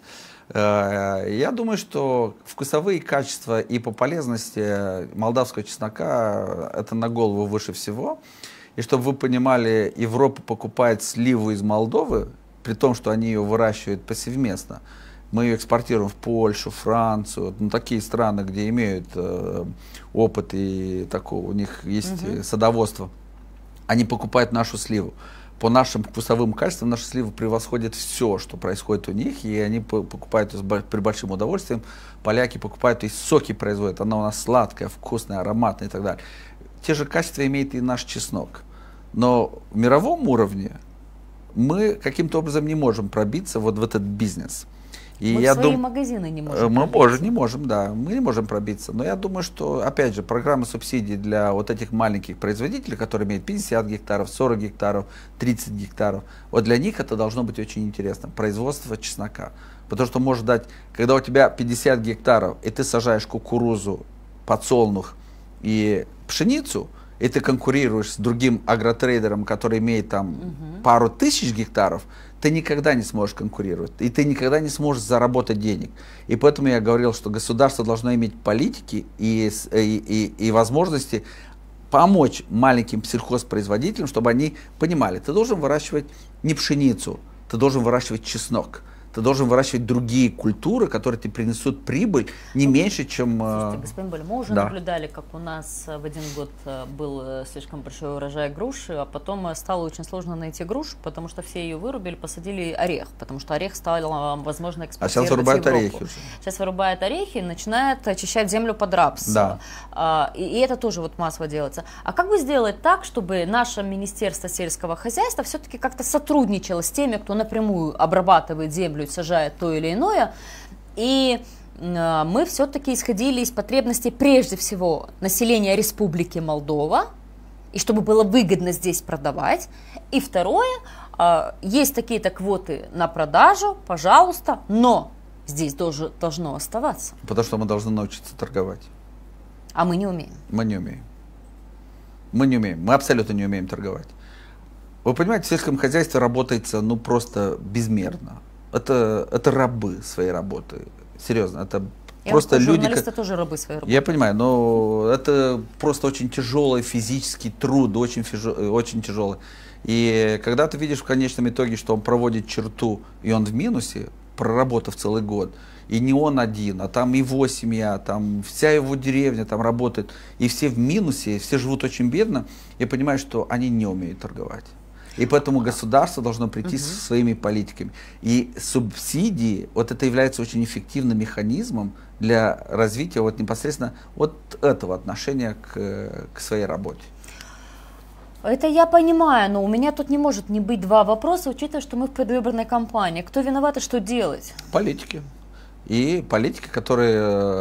S2: Я думаю, что вкусовые качества и по полезности молдавского чеснока это на голову выше всего. И чтобы вы понимали, Европа покупает сливу из Молдовы, при том, что они ее выращивают повсеместно. Мы ее экспортируем в Польшу, Францию, ну, такие страны, где имеют э, опыт и такого, у них есть угу. садоводство. Они покупают нашу сливу. По нашим вкусовым качествам наша слива превосходит все, что происходит у них, и они покупают ее при большим удовольствием. Поляки покупают и соки производят, она у нас сладкая, вкусная, ароматная и так далее. Те же качества имеет и наш чеснок. Но в мировом уровне мы каким-то образом не можем пробиться вот в этот бизнес.
S1: И мы я в свои дум... магазины не можем
S2: Мы можем, не можем, да, мы не можем пробиться. Но я думаю, что, опять же, программа субсидий для вот этих маленьких производителей, которые имеют пятьдесят гектаров, сорок гектаров, тридцать гектаров, вот для них это должно быть очень интересно, производство чеснока. Потому что может дать, когда у тебя пятьдесят гектаров, и ты сажаешь кукурузу, подсолнух и пшеницу, и ты конкурируешь с другим агротрейдером, который имеет там угу. пару тысяч гектаров, ты никогда не сможешь конкурировать, и ты никогда не сможешь заработать денег. И поэтому я говорил, что государство должно иметь политики и, и, и, и возможности помочь маленьким сельхозпроизводителям, чтобы они понимали, ты должен выращивать не пшеницу, ты должен выращивать чеснок. ты должен выращивать другие культуры, которые тебе принесут прибыль не меньше, чем...
S1: Слушайте, господин Боля, мы уже
S2: да.
S1: наблюдали, как у нас в один год был слишком большой урожай груши, а потом стало очень сложно найти грушу, потому что все ее вырубили, посадили орех, потому что орех стал возможно экспортировать.
S2: А сейчас вырубают
S1: в Европу.
S2: орехи уже.
S1: Сейчас вырубают орехи и начинают очищать землю под рапс.
S2: Да.
S1: А, и, и это тоже вот массово делается. А как бы сделать так, чтобы наше Министерство сельского хозяйства все-таки как-то сотрудничало с теми, кто напрямую обрабатывает землю, сажает то или иное, и э, мы все-таки исходили из потребностей прежде всего населения Республики Молдова, и чтобы было выгодно здесь продавать. И второе, э, есть такие-то квоты на продажу, пожалуйста, но здесь тоже должно оставаться.
S2: Потому что мы должны научиться торговать.
S1: А мы не умеем.
S2: Мы не умеем. Мы не умеем. Мы абсолютно не умеем торговать. Вы понимаете, в сельском хозяйстве работается ну просто безмерно. Это, это рабы своей работы. Серьезно, это
S1: Я
S2: просто
S1: думаю,
S2: люди...
S1: Журналисты тоже рабы своей работы.
S2: Я понимаю, но это просто очень тяжелый физический труд, очень, очень тяжелый. И когда ты видишь в конечном итоге, что он проводит черту, и он в минусе, проработав целый год, и не он один, а там его семья, там вся его деревня там работает, и все в минусе, и все живут очень бедно, я понимаю, что они не умеют торговать. И поэтому государство должно прийти uh-huh. со своими политиками. И субсидии, вот это является очень эффективным механизмом для развития вот непосредственно вот этого отношения к, к своей работе.
S1: Это я понимаю, но у меня тут не может не быть два вопроса, учитывая, что мы в предвыборной кампании. Кто виноват и что делать?
S2: Политики. И политики, которые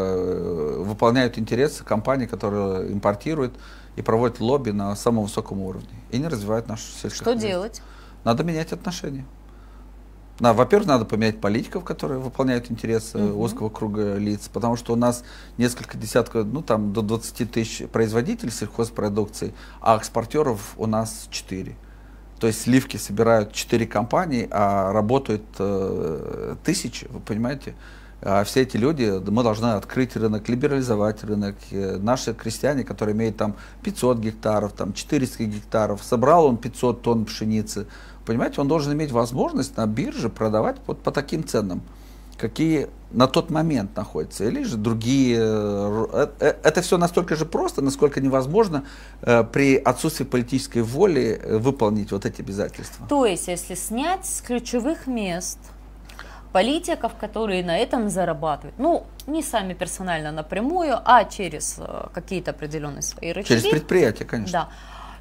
S2: э, выполняют интересы компаний, которые импортируют и проводят лобби на самом высоком уровне. И не развивают нашу сельское
S1: Что
S2: хозяйство.
S1: делать?
S2: Надо менять отношения. На, во-первых, надо поменять политиков, которые выполняют интересы uh-huh. узкого круга лиц, потому что у нас несколько десятков, ну там до двадцати тысяч производителей сельхозпродукции, а экспортеров у нас четыре. То есть сливки собирают четыре компании, а работают э, тысячи, вы понимаете? А все эти люди, мы должны открыть рынок, либерализовать рынок. Наши крестьяне, которые имеют там пятьсот гектаров, там четыреста гектаров, собрал он пятьсот тонн пшеницы, понимаете, он должен иметь возможность на бирже продавать вот по таким ценам, какие на тот момент находятся. Или же другие. Это все настолько же просто, насколько невозможно при отсутствии политической воли выполнить вот эти обязательства.
S1: То есть, если снять с ключевых мест политиков, которые на этом зарабатывают, ну, не сами персонально напрямую, а через э, какие-то определенные свои рычаги.
S2: Через предприятия, конечно.
S1: Да.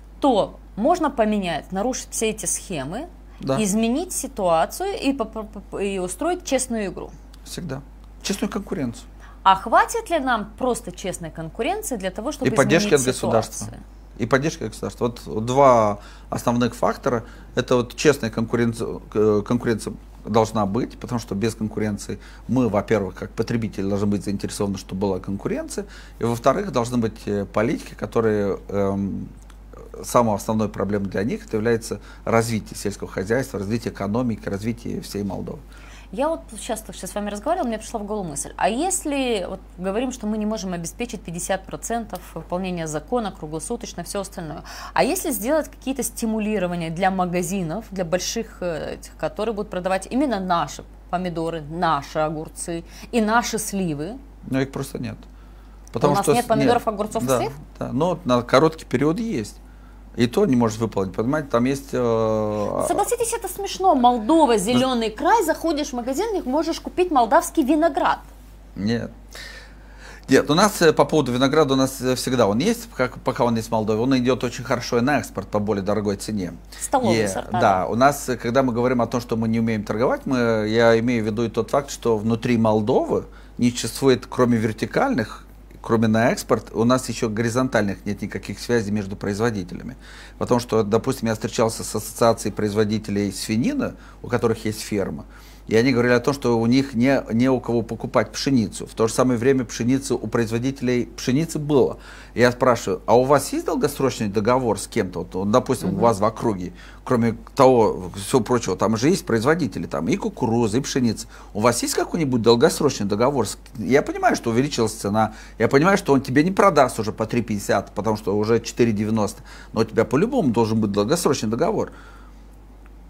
S1: То можно поменять, нарушить все эти схемы,
S2: да.
S1: изменить ситуацию и, и устроить честную игру.
S2: Всегда. Честную конкуренцию.
S1: А хватит ли нам просто честной конкуренции для того, чтобы
S2: и поддержки
S1: изменить
S2: от
S1: ситуацию?
S2: Государства. И поддержка государства. Вот, вот два основных фактора. Это вот честная конкуренция, конкуренция должна быть, потому что без конкуренции мы, во-первых, как потребители должны быть заинтересованы, чтобы была конкуренция, и во-вторых, должны быть политики, которые эм, самой основной проблемой для них это является развитие сельского хозяйства, развитие экономики, развитие всей Молдовы. Я
S1: вот сейчас, сейчас с вами разговаривала, мне пришла в голову мысль, а если вот говорим, что мы не можем обеспечить пятьдесят процентов выполнения закона, круглосуточно, все остальное, а если сделать какие-то стимулирования для магазинов, для больших, этих, которые будут продавать именно наши помидоры, наши огурцы и наши сливы?
S2: Но их просто нет. Потому
S1: у нас
S2: что
S1: нет помидоров,
S2: нет,
S1: огурцов
S2: да,
S1: и слив?
S2: Да, но на короткий период есть. И то не может выполнить, понимаете, там есть... Э...
S1: Согласитесь, это смешно. Молдова, зеленый край, заходишь в магазин, и можешь купить молдавский виноград.
S2: Нет. Нет, у нас по поводу винограда у нас всегда он есть, как, пока он есть в Молдове, он идет очень хорошо и на экспорт по более дорогой цене.
S1: Столовые
S2: и,
S1: сорта.
S2: Да, у нас, когда мы говорим о том, что мы не умеем торговать, мы, я имею в виду и тот факт, что внутри Молдовы не существует, кроме вертикальных, кроме на экспорт, у нас еще горизонтальных нет никаких связей между производителями. Потому что, допустим, я встречался с ассоциацией производителей свинины, у которых есть ферма, и они говорили о том, что у них не, не у кого покупать пшеницу. В то же самое время пшеницы у производителей пшеницы было. И я спрашиваю, а у вас есть долгосрочный договор с кем-то? Вот, допустим, угу. у вас в округе, кроме того, всего прочего, там же есть производители, там и кукурузы, и пшеницы. У вас есть какой-нибудь долгосрочный договор? Я понимаю, что увеличилась цена, я понимаю, что он тебе не продаст уже по три пятьдесят, потому что уже четыре девяносто, но у тебя по-любому должен быть долгосрочный договор. И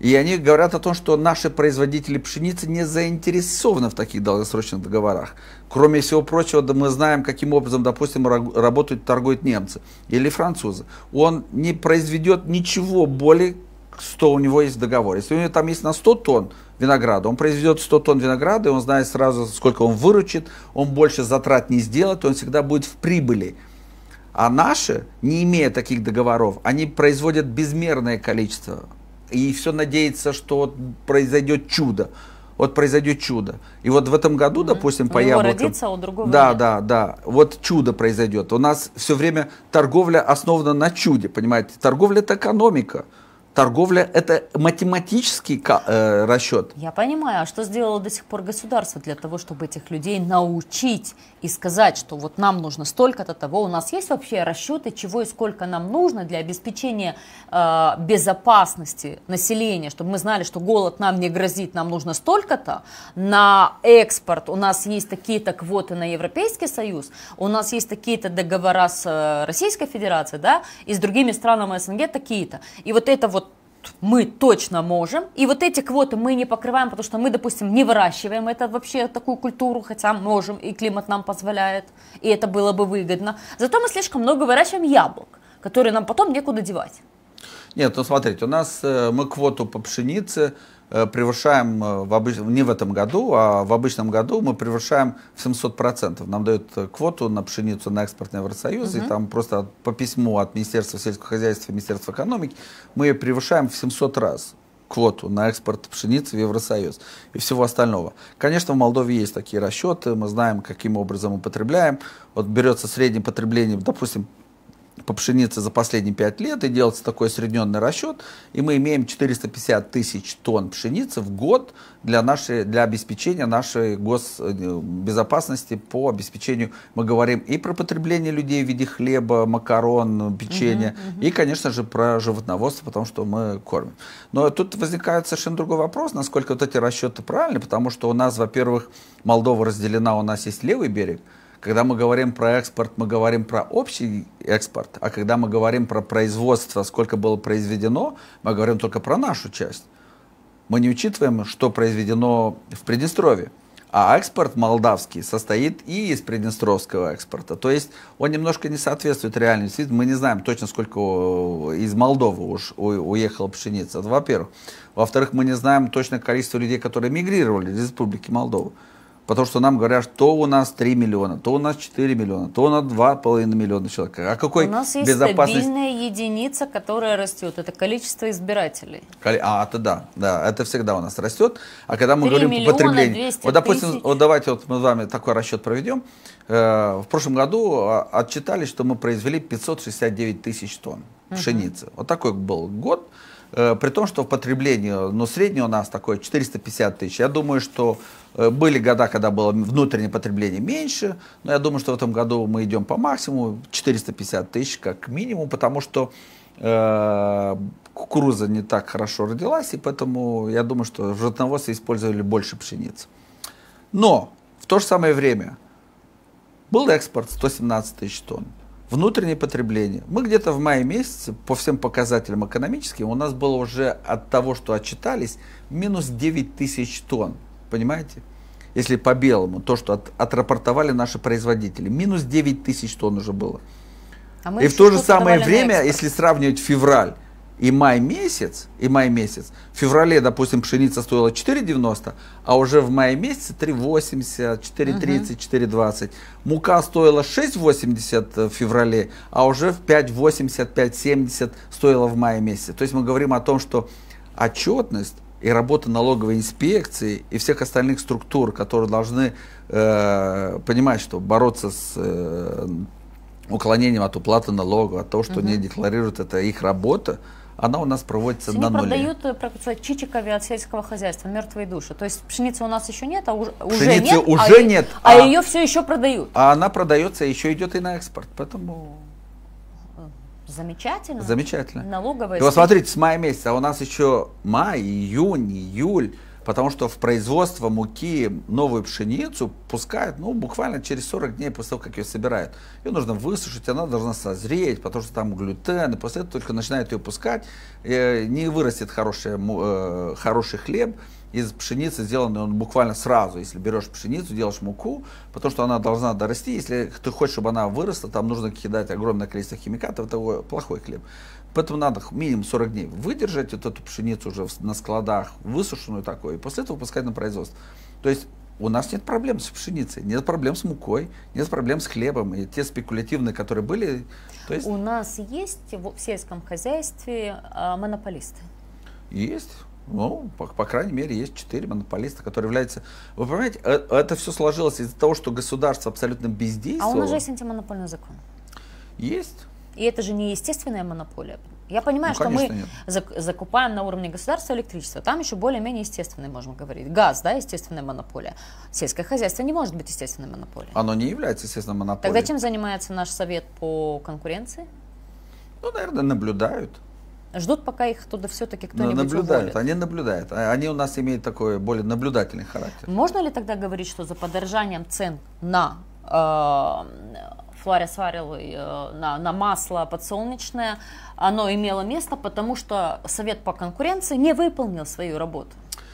S2: И они говорят о том, что наши производители пшеницы не заинтересованы в таких долгосрочных договорах. Кроме всего прочего, да, мы знаем, каким образом, допустим, работают, торгуют немцы или французы. Он не произведет ничего более, что у него есть договор. Если у него там есть на сто тонн винограда, он произведет сто тонн винограда, и он знает сразу, сколько он выручит, он больше затрат не сделает, он всегда будет в прибыли. А наши, не имея таких договоров, они производят безмерное количество. И все надеется, что вот произойдет чудо. Вот произойдет чудо. И вот в этом году, mm-hmm. допустим, по яблокам... родится, а у другого да, нет. да, да. Вот чудо произойдет. У нас все время торговля основана на чуде, понимаете? Торговля – это экономика. Торговля – это математический э, расчет.
S1: Я понимаю. А что сделало до сих пор государство для того, чтобы этих людей научить и сказать, что вот нам нужно столько-то того? У нас есть вообще расчеты, чего и сколько нам нужно для обеспечения э, безопасности населения, чтобы мы знали, что голод нам не грозит, нам нужно столько-то. На экспорт у нас есть такие-то квоты на Европейский Союз, у нас есть такие-то договора с Российской Федерацией, да, и с другими странами СНГ такие-то. И вот это вот мы точно можем, и вот эти квоты мы не покрываем, потому что мы, допустим, не выращиваем это вообще такую культуру, хотя можем, и климат нам позволяет, и это было бы выгодно. Зато мы слишком много выращиваем яблок, которые нам потом некуда девать.
S2: Нет, ну смотрите, у нас мы квоту по пшенице превышаем в обыч... не в этом году, а в обычном году мы превышаем в семьсот процентов. Нам дают квоту на пшеницу на экспорт на Евросоюз, угу. и там просто по письму от Министерства сельского хозяйства и Министерства экономики мы ее превышаем в семьсот раз. Квоту на экспорт пшеницы в Евросоюз и всего остального. Конечно, в Молдове есть такие расчеты, мы знаем, каким образом употребляем. Вот берется среднее потребление, допустим, по пшенице за последние пять лет, и делается такой усредненный расчет, и мы имеем четыреста пятьдесят тысяч тонн пшеницы в год для, нашей, для обеспечения нашей госбезопасности по обеспечению, мы говорим и про потребление людей в виде хлеба, макарон, печенья, uh-huh, uh-huh. и, конечно же, про животноводство, потому что мы кормим. Но тут возникает совершенно другой вопрос, насколько вот эти расчеты правильны, потому что у нас, во-первых, Молдова разделена, у нас есть левый берег. Когда мы говорим про экспорт, мы говорим про общий экспорт, а когда мы говорим про производство, сколько было произведено, мы говорим только про нашу часть. Мы не учитываем, что произведено в Приднестровье. А экспорт молдавский состоит и из приднестровского экспорта. То есть он немножко не соответствует реальности. Мы не знаем точно, сколько из Молдовы уж уехала пшеница. Это во-первых. Во-вторых, мы не знаем точное количество людей, которые мигрировали из Республики Молдова. Потому что нам говорят, что у нас три миллиона, то у нас четыре миллиона, то у нас два с половиной миллиона человек. А какой
S1: у нас есть
S2: безопасность...
S1: стабильная единица, которая растет. Это количество избирателей.
S2: А, это да, да, это всегда у нас растет. А когда мы говорим по потреблению... Вот, допустим, вот давайте вот мы с вами такой расчет проведем. В прошлом году отчитались, что мы произвели пятьсот шестьдесят девять тысяч тонн пшеницы. Uh-huh. Вот такой был год. При том, что в потреблении, ну, среднее у нас такое четыреста пятьдесят тысяч. Я думаю, что были года, когда было внутреннее потребление меньше, но я думаю, что в этом году мы идем по максимуму, четыреста пятьдесят тысяч как минимум, потому что э, кукуруза не так хорошо родилась, и поэтому я думаю, что в животноводстве использовали больше пшеницы. Но в то же самое время был экспорт сто семнадцать тысяч тонн. Внутреннее потребление. Мы где-то в мае месяце, по всем показателям экономическим, у нас было уже от того, что отчитались, минус девять тысяч тонн. Понимаете? Если по белому, то, что от, отрапортовали наши производители. Минус девять тысяч тонн уже было. А и в то же самое время, если сравнивать февраль и май месяц, и май месяц, в феврале, допустим, пшеница стоила четыре девяносто, а уже в мае месяце три восемьдесят, четыре тридцать, четыре двадцать. Мука стоила шесть восемьдесят в феврале, а уже в пять восемьдесят, пять семьдесят стоила в мае месяце. То есть мы говорим о том, что отчетность и работа налоговой инспекции и всех остальных структур, которые должны э, понимать, что бороться с э, уклонением от уплаты налогов, от того, что угу. не декларируют, это их работа, она у нас проводится
S1: Они
S2: на нуле.
S1: Продают, так сказать, чичикове от сельского хозяйства, мертвые души. То есть пшеницы у нас еще нет, а уже, уже нет,
S2: уже
S1: а,
S2: нет,
S1: а, а ее все еще продают.
S2: А она продается, еще идет и на экспорт, поэтому...
S1: Замечательно.
S2: Замечательно.
S1: Налоговая.
S2: И вот смотрите, с мая месяца, а у нас еще май, июнь, июль, потому что в производство муки новую пшеницу пускают, ну, буквально через сорок дней после того, как ее собирают. Ее нужно высушить, она должна созреть, потому что там глютен, и после этого только начинают ее пускать. Не вырастет хороший, хороший хлеб из пшеницы, сделанный он буквально сразу. Если берешь пшеницу, делаешь муку, потому что она должна дорасти. Если ты хочешь, чтобы она выросла, там нужно кидать огромное количество химикатов, это плохой хлеб. Поэтому надо минимум сорок дней выдержать вот эту пшеницу уже на складах, высушенную такой, и после этого пускать на производство. То есть у нас нет проблем с пшеницей, нет проблем с мукой, нет проблем с хлебом. И те спекулятивные, которые были... То есть...
S1: У нас есть в сельском хозяйстве а, монополисты?
S2: Есть. Ну, по, по крайней мере, есть четыре монополиста, которые являются... Вы понимаете, это все сложилось из-за того, что государство абсолютно бездействовало.
S1: А у нас же есть антимонопольный закон.
S2: Есть.
S1: И это же не естественная монополия. Я понимаю,
S2: ну,
S1: что мы
S2: нет.
S1: закупаем на уровне государства электричество. Там еще более-менее естественный, можно говорить. Газ, да, естественная монополия. Сельское хозяйство не может быть естественной монополией.
S2: Оно не является естественной монополией.
S1: Тогда чем занимается наш совет по конкуренции?
S2: Ну, наверное, наблюдают.
S1: Ждут, пока их туда все-таки кто-нибудь
S2: наблюдают,
S1: уволит.
S2: Они наблюдают. Они у нас имеют такой более наблюдательный характер.
S1: Можно ли тогда говорить, что за подорожанием цен на э, флуоресвариловый, э, на, на масло подсолнечное, оно имело место, потому что Совет по конкуренции не выполнил свою работу?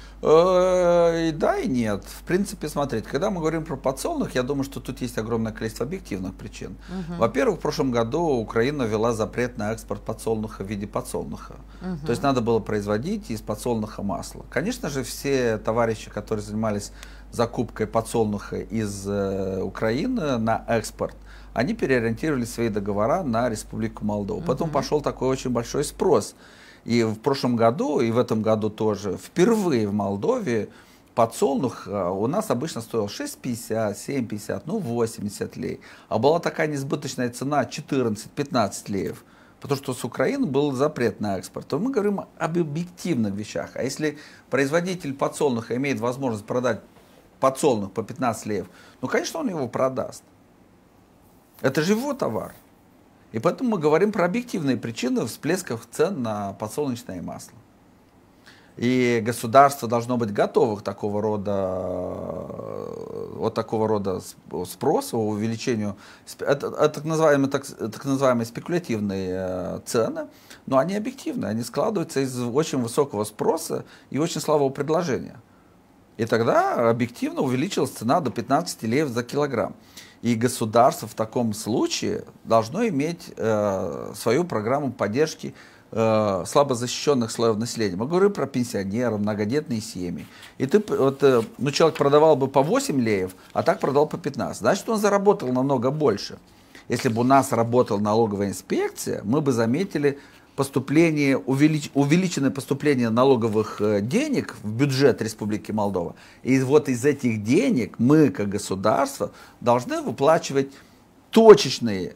S2: И да, и нет. В принципе, смотрите, когда мы говорим про подсолнух, я думаю, что тут есть огромное количество объективных причин. Угу. Во-первых, в прошлом году Украина ввела запрет на экспорт подсолнуха в виде подсолнуха. Угу. То есть надо было производить из подсолнуха масло. Конечно же, все товарищи, которые занимались закупкой подсолнуха из э, Украины на экспорт, они переориентировали свои договора на Республику Молдову. Угу. Потом пошел такой очень большой спрос. И в прошлом году, и в этом году тоже, впервые в Молдове подсолнух у нас обычно стоил шесть пятьдесят, семь пятьдесят, ну восемьдесят лей. А была такая несбыточная цена четырнадцать-пятнадцать леев. Потому что с Украины был запрет на экспорт. То мы говорим об объективных вещах. А если производитель подсолнуха имеет возможность продать подсолнух по пятнадцать леев, ну, конечно, он его продаст. Это же его товар. И поэтому мы говорим про объективные причины всплесков цен на подсолнечное масло. И государство должно быть готово к такого рода, вот такого рода спросу, увеличению, это, это так, называемые, так, так называемые спекулятивные цены, но они объективные, они складываются из очень высокого спроса и очень слабого предложения. И тогда объективно увеличилась цена до пятнадцати леев за килограмм. И государство в таком случае должно иметь э, свою программу поддержки э, слабо защищенных слоев населения. Мы говорим про пенсионеров, многодетные семьи. И ты, вот, э, ну, человек продавал бы по восемь леев, а так продал по пятнадцать. Значит, он заработал намного больше. Если бы у нас работала налоговая инспекция, мы бы заметили поступление, увелич, увеличенное поступление налоговых денег в бюджет Республики Молдова. И вот из этих денег мы, как государство, должны выплачивать точечные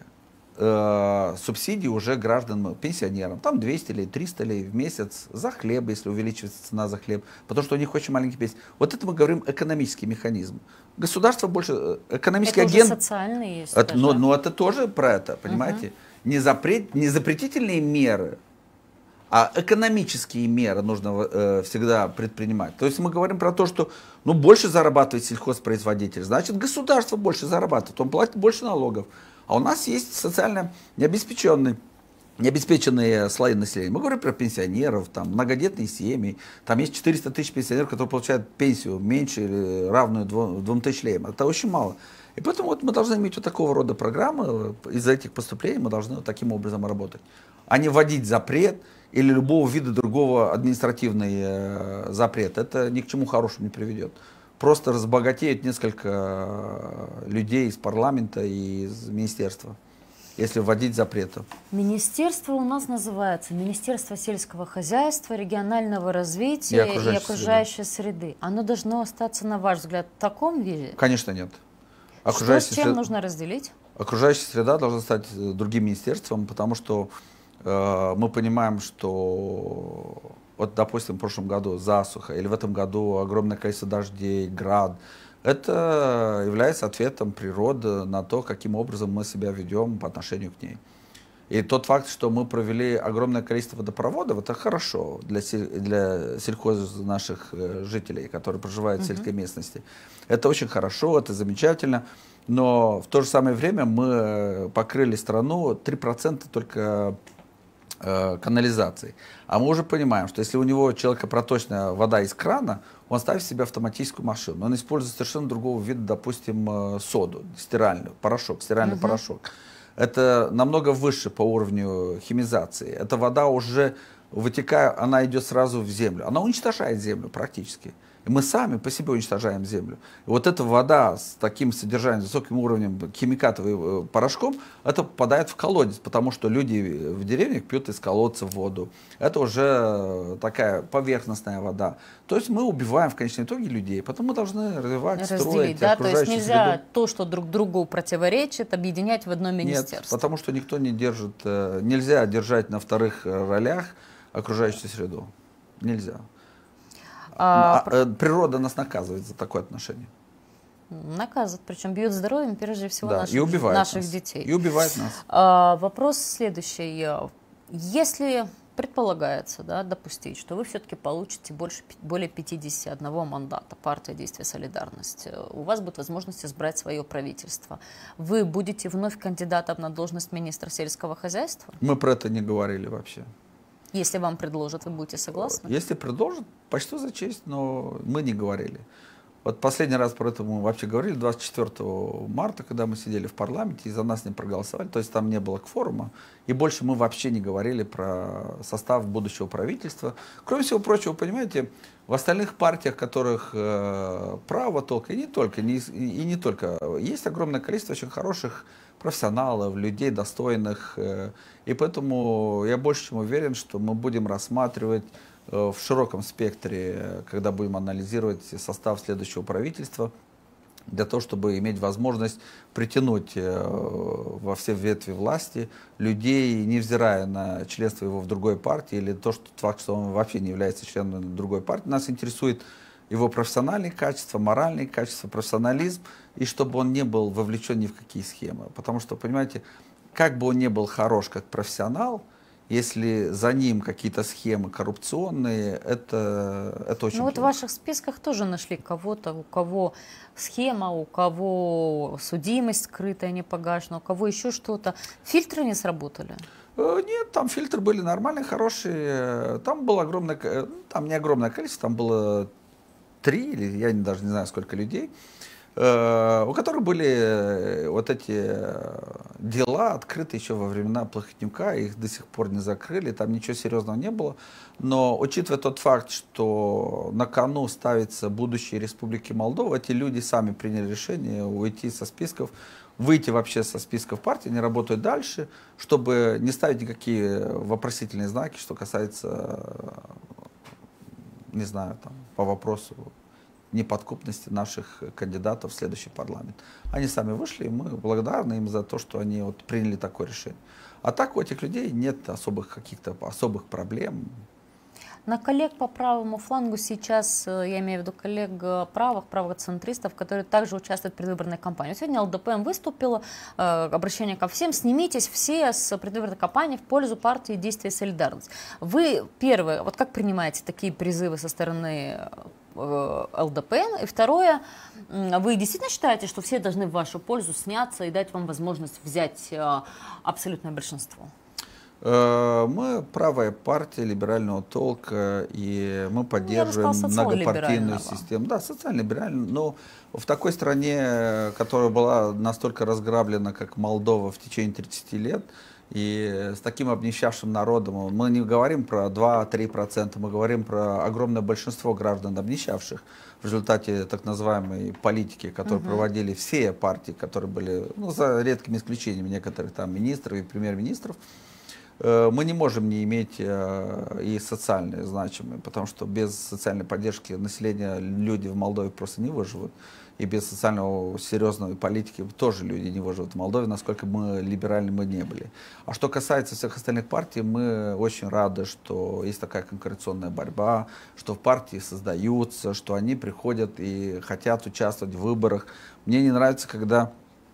S2: э, субсидии уже гражданам, пенсионерам. Там двести лей, триста лей в месяц за хлеб, если увеличивается цена за хлеб. Потому что у них очень маленький пенсий. Вот это мы говорим экономический механизм. Государство больше, экономический
S1: это
S2: агент.
S1: Это социальный есть.
S2: Это, но, но это тоже про это, понимаете? Uh-huh. Не, запрет, не запретительные меры, а экономические меры нужно э, всегда предпринимать. То есть мы говорим про то, что ну, больше зарабатывает сельхозпроизводитель, значит государство больше зарабатывает, он платит больше налогов. А у нас есть социально необеспеченные, необеспеченные слои населения. Мы говорим про пенсионеров, там, многодетные семьи. Там есть четыреста тысяч пенсионеров, которые получают пенсию меньше или равную двум тысячам леям. Это очень мало. И поэтому вот мы должны иметь вот такого рода программы, из-за этих поступлений мы должны вот таким образом работать. А не вводить запрет или любого вида другого административный э, запрет. Это ни к чему хорошему не приведет. Просто разбогатеют несколько людей из парламента и из министерства, если вводить запреты.
S1: Министерство у нас называется Министерство сельского хозяйства, регионального развития и окружающей, и окружающей среды. среды. Оно должно остаться, на ваш взгляд, в таком виде?
S2: Конечно, нет.
S1: Что с чем среда, нужно разделить?
S2: Окружающая среда должна стать другим министерством, потому что э, мы понимаем, что вот, допустим, в прошлом году засуха или в этом году огромное количество дождей, град. Это является ответом природы на то, каким образом мы себя ведем по отношению к ней. И тот факт, что мы провели огромное количество водопроводов, это хорошо для, для сельхоз наших жителей, которые проживают в сельской местности. Это очень хорошо, это замечательно. Но в то же самое время мы покрыли страну три процента только э, канализацией. А мы уже понимаем, что если у него человека проточная вода из крана, он ставит себе автоматическую машину. Он использует совершенно другого вида, допустим, соду, стиральную, порошок, стиральный uh-huh. порошок. Это намного выше по уровню химизации. Эта вода уже, вытекая, она идет сразу в землю. Она уничтожает землю практически. И мы сами по себе уничтожаем землю. И вот эта вода с таким содержанием, высоким уровнем химикатов и порошком, это попадает в колодец, потому что люди в деревнях пьют из колодца воду. Это уже такая поверхностная вода. То есть мы убиваем в конечном итоге людей, потому мы должны развивать,
S1: Разделить,
S2: строить
S1: да?
S2: окружающую
S1: То есть нельзя
S2: среду.
S1: То, что друг другу противоречит, объединять в одно министерство.
S2: Нет, потому что никто не держит, нельзя держать на вторых ролях окружающую среду. Нельзя. А, а, природа нас наказывает за такое отношение.
S1: Наказывает, причем бьет здоровьем, прежде всего,
S2: да,
S1: наших, наших
S2: нас.
S1: детей.
S2: И убивает нас.
S1: А, вопрос следующий. Если предполагается, да, допустить, что вы все-таки получите больше, более пятидесяти одного мандата партии «Действие Солидарность», у вас будет возможность избрать свое правительство, вы будете вновь кандидатом на должность министра сельского хозяйства?
S2: Мы про это не говорили вообще.
S1: Если вам предложат, вы будете согласны?
S2: Если предложат, почту за честь, но мы не говорили. Вот последний раз про это мы вообще говорили двадцать четвёртого марта, когда мы сидели в парламенте, и за нас не проголосовали, то есть там не было кворума, и больше мы вообще не говорили про состав будущего правительства. Кроме всего прочего, понимаете, в остальных партиях, которых э, право толка, и не только, не, и не только, есть огромное количество очень хороших профессионалов, людей достойных, э, и поэтому я больше чем уверен, что мы будем рассматривать в широком спектре, когда будем анализировать состав следующего правительства, для того, чтобы иметь возможность притянуть во все ветви власти людей, невзирая на членство его в другой партии или то, что факт, что он вообще не является членом другой партии. Нас интересует его профессиональные качества, моральные качества, профессионализм, и чтобы он не был вовлечен ни в какие схемы. Потому что, понимаете, как бы он ни был хорош как профессионал, если за ним какие-то схемы коррупционные, это, это очень
S1: Ну вот в
S2: плохо.
S1: ваших списках тоже нашли кого-то, у кого схема, у кого судимость скрытая, не погашена, у кого еще что-то. Фильтры не сработали?
S2: Нет, там фильтры были нормальные, хорошие. Там было огромное, там не огромное количество, там было три, или я даже не знаю сколько людей, у которых были вот эти дела открыты еще во времена Плохотнюка, их до сих пор не закрыли, там ничего серьезного не было. Но учитывая тот факт, что на кону ставится будущее Республики Молдова, эти люди сами приняли решение уйти со списков, выйти вообще со списков партии, не работать дальше, чтобы не ставить никакие вопросительные знаки, что касается, не знаю, там, по вопросу неподкупности наших кандидатов в следующий парламент. Они сами вышли, и мы благодарны им за то, что они вот приняли такое решение. А так у этих людей нет особых каких-то особых проблем.
S1: На коллег по правому флангу сейчас, я имею в виду коллег правых, правоцентристов, которые также участвуют в предвыборной кампании. Сегодня ЛДПМ выступила, обращение ко всем, снимитесь все с предвыборной кампании в пользу партии «Действие Солидарность». Вы, первое, вот как принимаете такие призывы со стороны ЛДПМ? И второе, вы действительно считаете, что все должны в вашу пользу сняться и дать вам возможность взять абсолютное большинство?
S2: Мы правая партия либерального толка, и мы поддерживаем многопартийную систему. Да, социально-либеральную, но в такой стране, которая была настолько разграблена, как Молдова в течение тридцати лет, и с таким обнищавшим народом, мы не говорим про два-три процента, мы говорим про огромное большинство граждан обнищавших в результате так называемой политики, которую uh-huh. проводили все партии, которые были, ну, за редкими исключениями некоторых там министров и премьер-министров. Мы не можем не иметь и социальные значимые, потому что без социальной поддержки населения люди в Молдове просто не выживут. И без социального серьезной политики тоже люди не выживут в Молдове, насколько мы либеральны мы не были. А что касается всех остальных партий, мы очень рады, что есть такая конкуренционная борьба, что в партии создаются, что они приходят и хотят участвовать в выборах. Мне не нравится, когда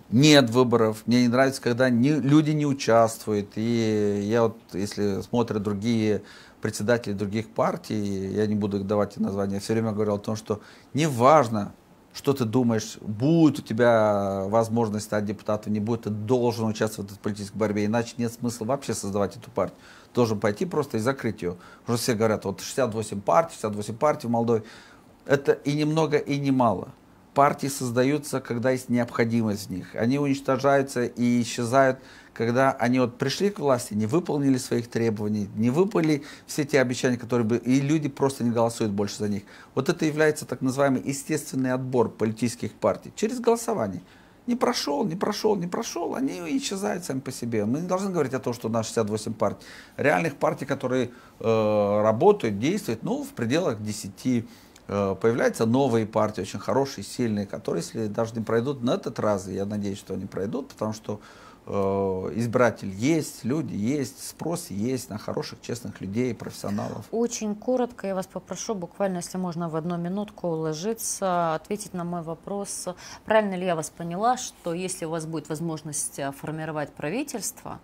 S2: нет выборов, мне не нравится, когда не, люди не участвуют. И я вот, если смотрят другие председатели других партий, я не буду их давать названия, я все время говорил о том, что неважно, что ты думаешь, будет у тебя возможность стать депутатом, не будет, ты должен участвовать в этой политической борьбе, иначе нет смысла вообще создавать эту партию. Должен пойти просто и закрыть ее. Уже все говорят, вот шестьдесят восемь партий, шестьдесят восемь партий в Молдове. Это и немного, и немало. Партии создаются, когда есть необходимость в них. Они уничтожаются и исчезают, когда они вот пришли к власти, не выполнили своих требований, не выполнили все те обещания, которые были, и люди просто не голосуют больше за них. Вот это является так называемый естественный отбор политических партий через голосование. Не прошел, не прошел, не прошел, они исчезают сами по себе. Мы не должны говорить о том, что у нас шестьдесят восемь партий. Реальных партий, которые э, работают, действуют, ну, в пределах десяти. Появляются новые партии, очень хорошие, сильные, которые, если даже не пройдут на этот раз, я надеюсь, что они пройдут, потому что э, избиратель есть, люди есть, спрос есть на хороших, честных людей, профессионалов.
S1: Очень коротко я вас попрошу, буквально, если можно в одну минутку уложиться, ответить на мой вопрос. Правильно ли я вас поняла, что если у вас будет возможность формировать правительство,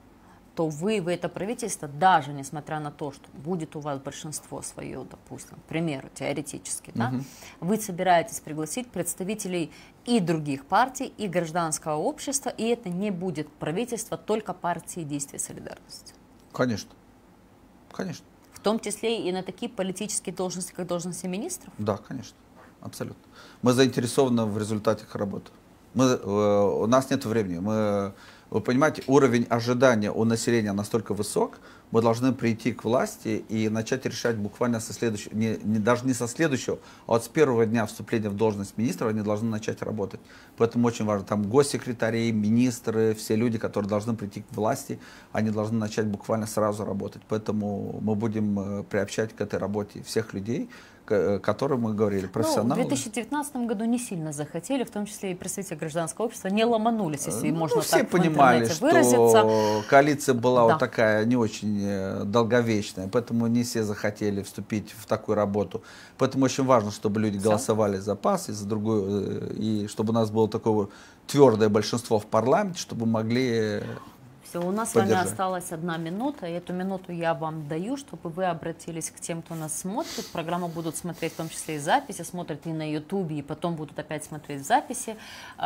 S1: то вы в это правительство, даже несмотря на то, что будет у вас большинство свое, допустим, к примеру, теоретически, да, угу. вы собираетесь пригласить представителей и других партий, и гражданского общества, и это не будет правительство только партии Действия Солидарности.
S2: Конечно, конечно.
S1: В том числе и на такие политические должности, как должности министров?
S2: Да, конечно, абсолютно. Мы заинтересованы в результате их работы. Мы, э, у нас нет времени. Мы, вы понимаете, уровень ожидания у населения настолько высок, мы должны прийти к власти и начать решать буквально со следующего, не, не, даже не со следующего, а вот с первого дня вступления в должность министра они должны начать работать. Поэтому очень важно, там госсекретари, министры, все люди, которые должны прийти к власти, они должны начать буквально сразу работать. Поэтому мы будем приобщать к этой работе всех людей, которые мы говорили, профессионалы.
S1: Ну, в две тысячи девятнадцатом году не сильно захотели, в том числе и представители гражданского общества не ломанулись, если ну, можно
S2: все
S1: так
S2: понимали,
S1: в интернете
S2: что
S1: выразиться.
S2: Коалиция была
S1: да.
S2: вот такая не очень долговечная, поэтому не все захотели вступить в такую работу. Поэтому очень важно, чтобы люди все. голосовали за ПАС и за другую, и чтобы у нас было такое твердое большинство в парламенте, чтобы могли...
S1: Все, у нас поддержать. С вами осталась одна минута, и эту минуту я вам даю, чтобы вы обратились к тем, кто нас смотрит. Программу будут смотреть в том числе и записи, смотрят и на ютубе, и потом будут опять смотреть записи.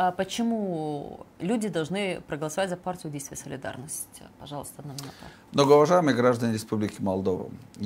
S1: Почему люди должны проголосовать за партию Действия Солидарности? Пожалуйста, одна минута.
S2: Многоуважаемые граждане Республики Молдова,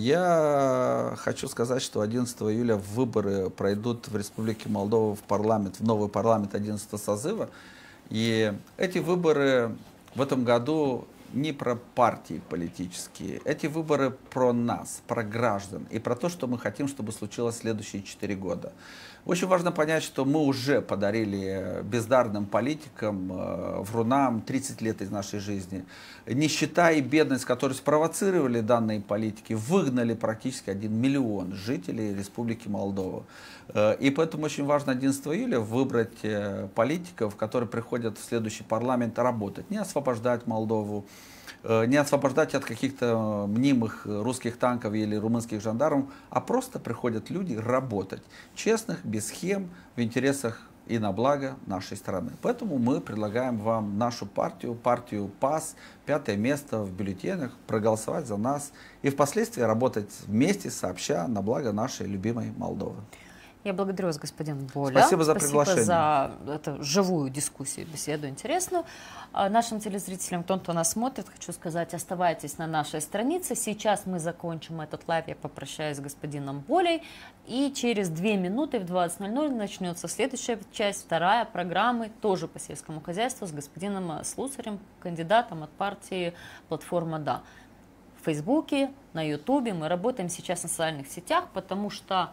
S2: я хочу сказать, что одиннадцатого июля выборы пройдут в Республике Молдова в парламент, в новый парламент одиннадцатого созыва. И эти выборы... В этом году не про партии политические, эти выборы про нас, про граждан и про то, что мы хотим, чтобы случилось в следующие четыре года. Очень важно понять, что мы уже подарили бездарным политикам, врунам тридцать лет из нашей жизни. Нищета и бедность, которые спровоцировали данные политики, выгнали практически один миллион жителей Республики Молдова. И поэтому очень важно одиннадцатого июля выбрать политиков, которые приходят в следующий парламент работать, не освобождать Молдову, не освобождать от каких-то мнимых русских танков или румынских жандармов, а просто приходят люди работать, честных, без схем, в интересах и на благо нашей страны. Поэтому мы предлагаем вам нашу партию, партию ПАС, пятое место в бюллетенях, проголосовать за нас и впоследствии работать вместе, сообща, на благо нашей любимой Молдовы.
S1: Я благодарю вас, господин Боля.
S2: Спасибо за
S1: Спасибо
S2: приглашение.
S1: за эту живую дискуссию, беседу интересную. Нашим телезрителям, тем, кто нас смотрит, хочу сказать, оставайтесь на нашей странице. Сейчас мы закончим этот лайв. Я попрощаюсь с господином Болей. И через две минуты в двадцать ноль ноль начнется следующая часть, вторая программы, тоже по сельскому хозяйству, с господином Слусарем, кандидатом от партии «Платформа Да». В Фейсбуке, на Ютубе. Мы работаем сейчас на социальных сетях, потому что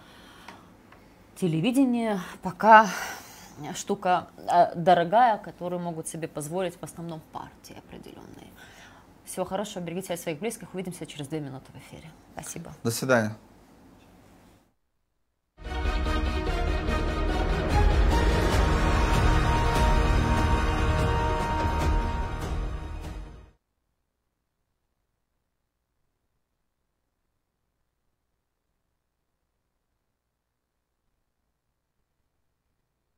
S1: телевидение пока штука дорогая, которую могут себе позволить в основном партии определенные. Всего хорошего, берегите себя и своих близких. Увидимся через две минуты в эфире. Спасибо.
S2: До свидания.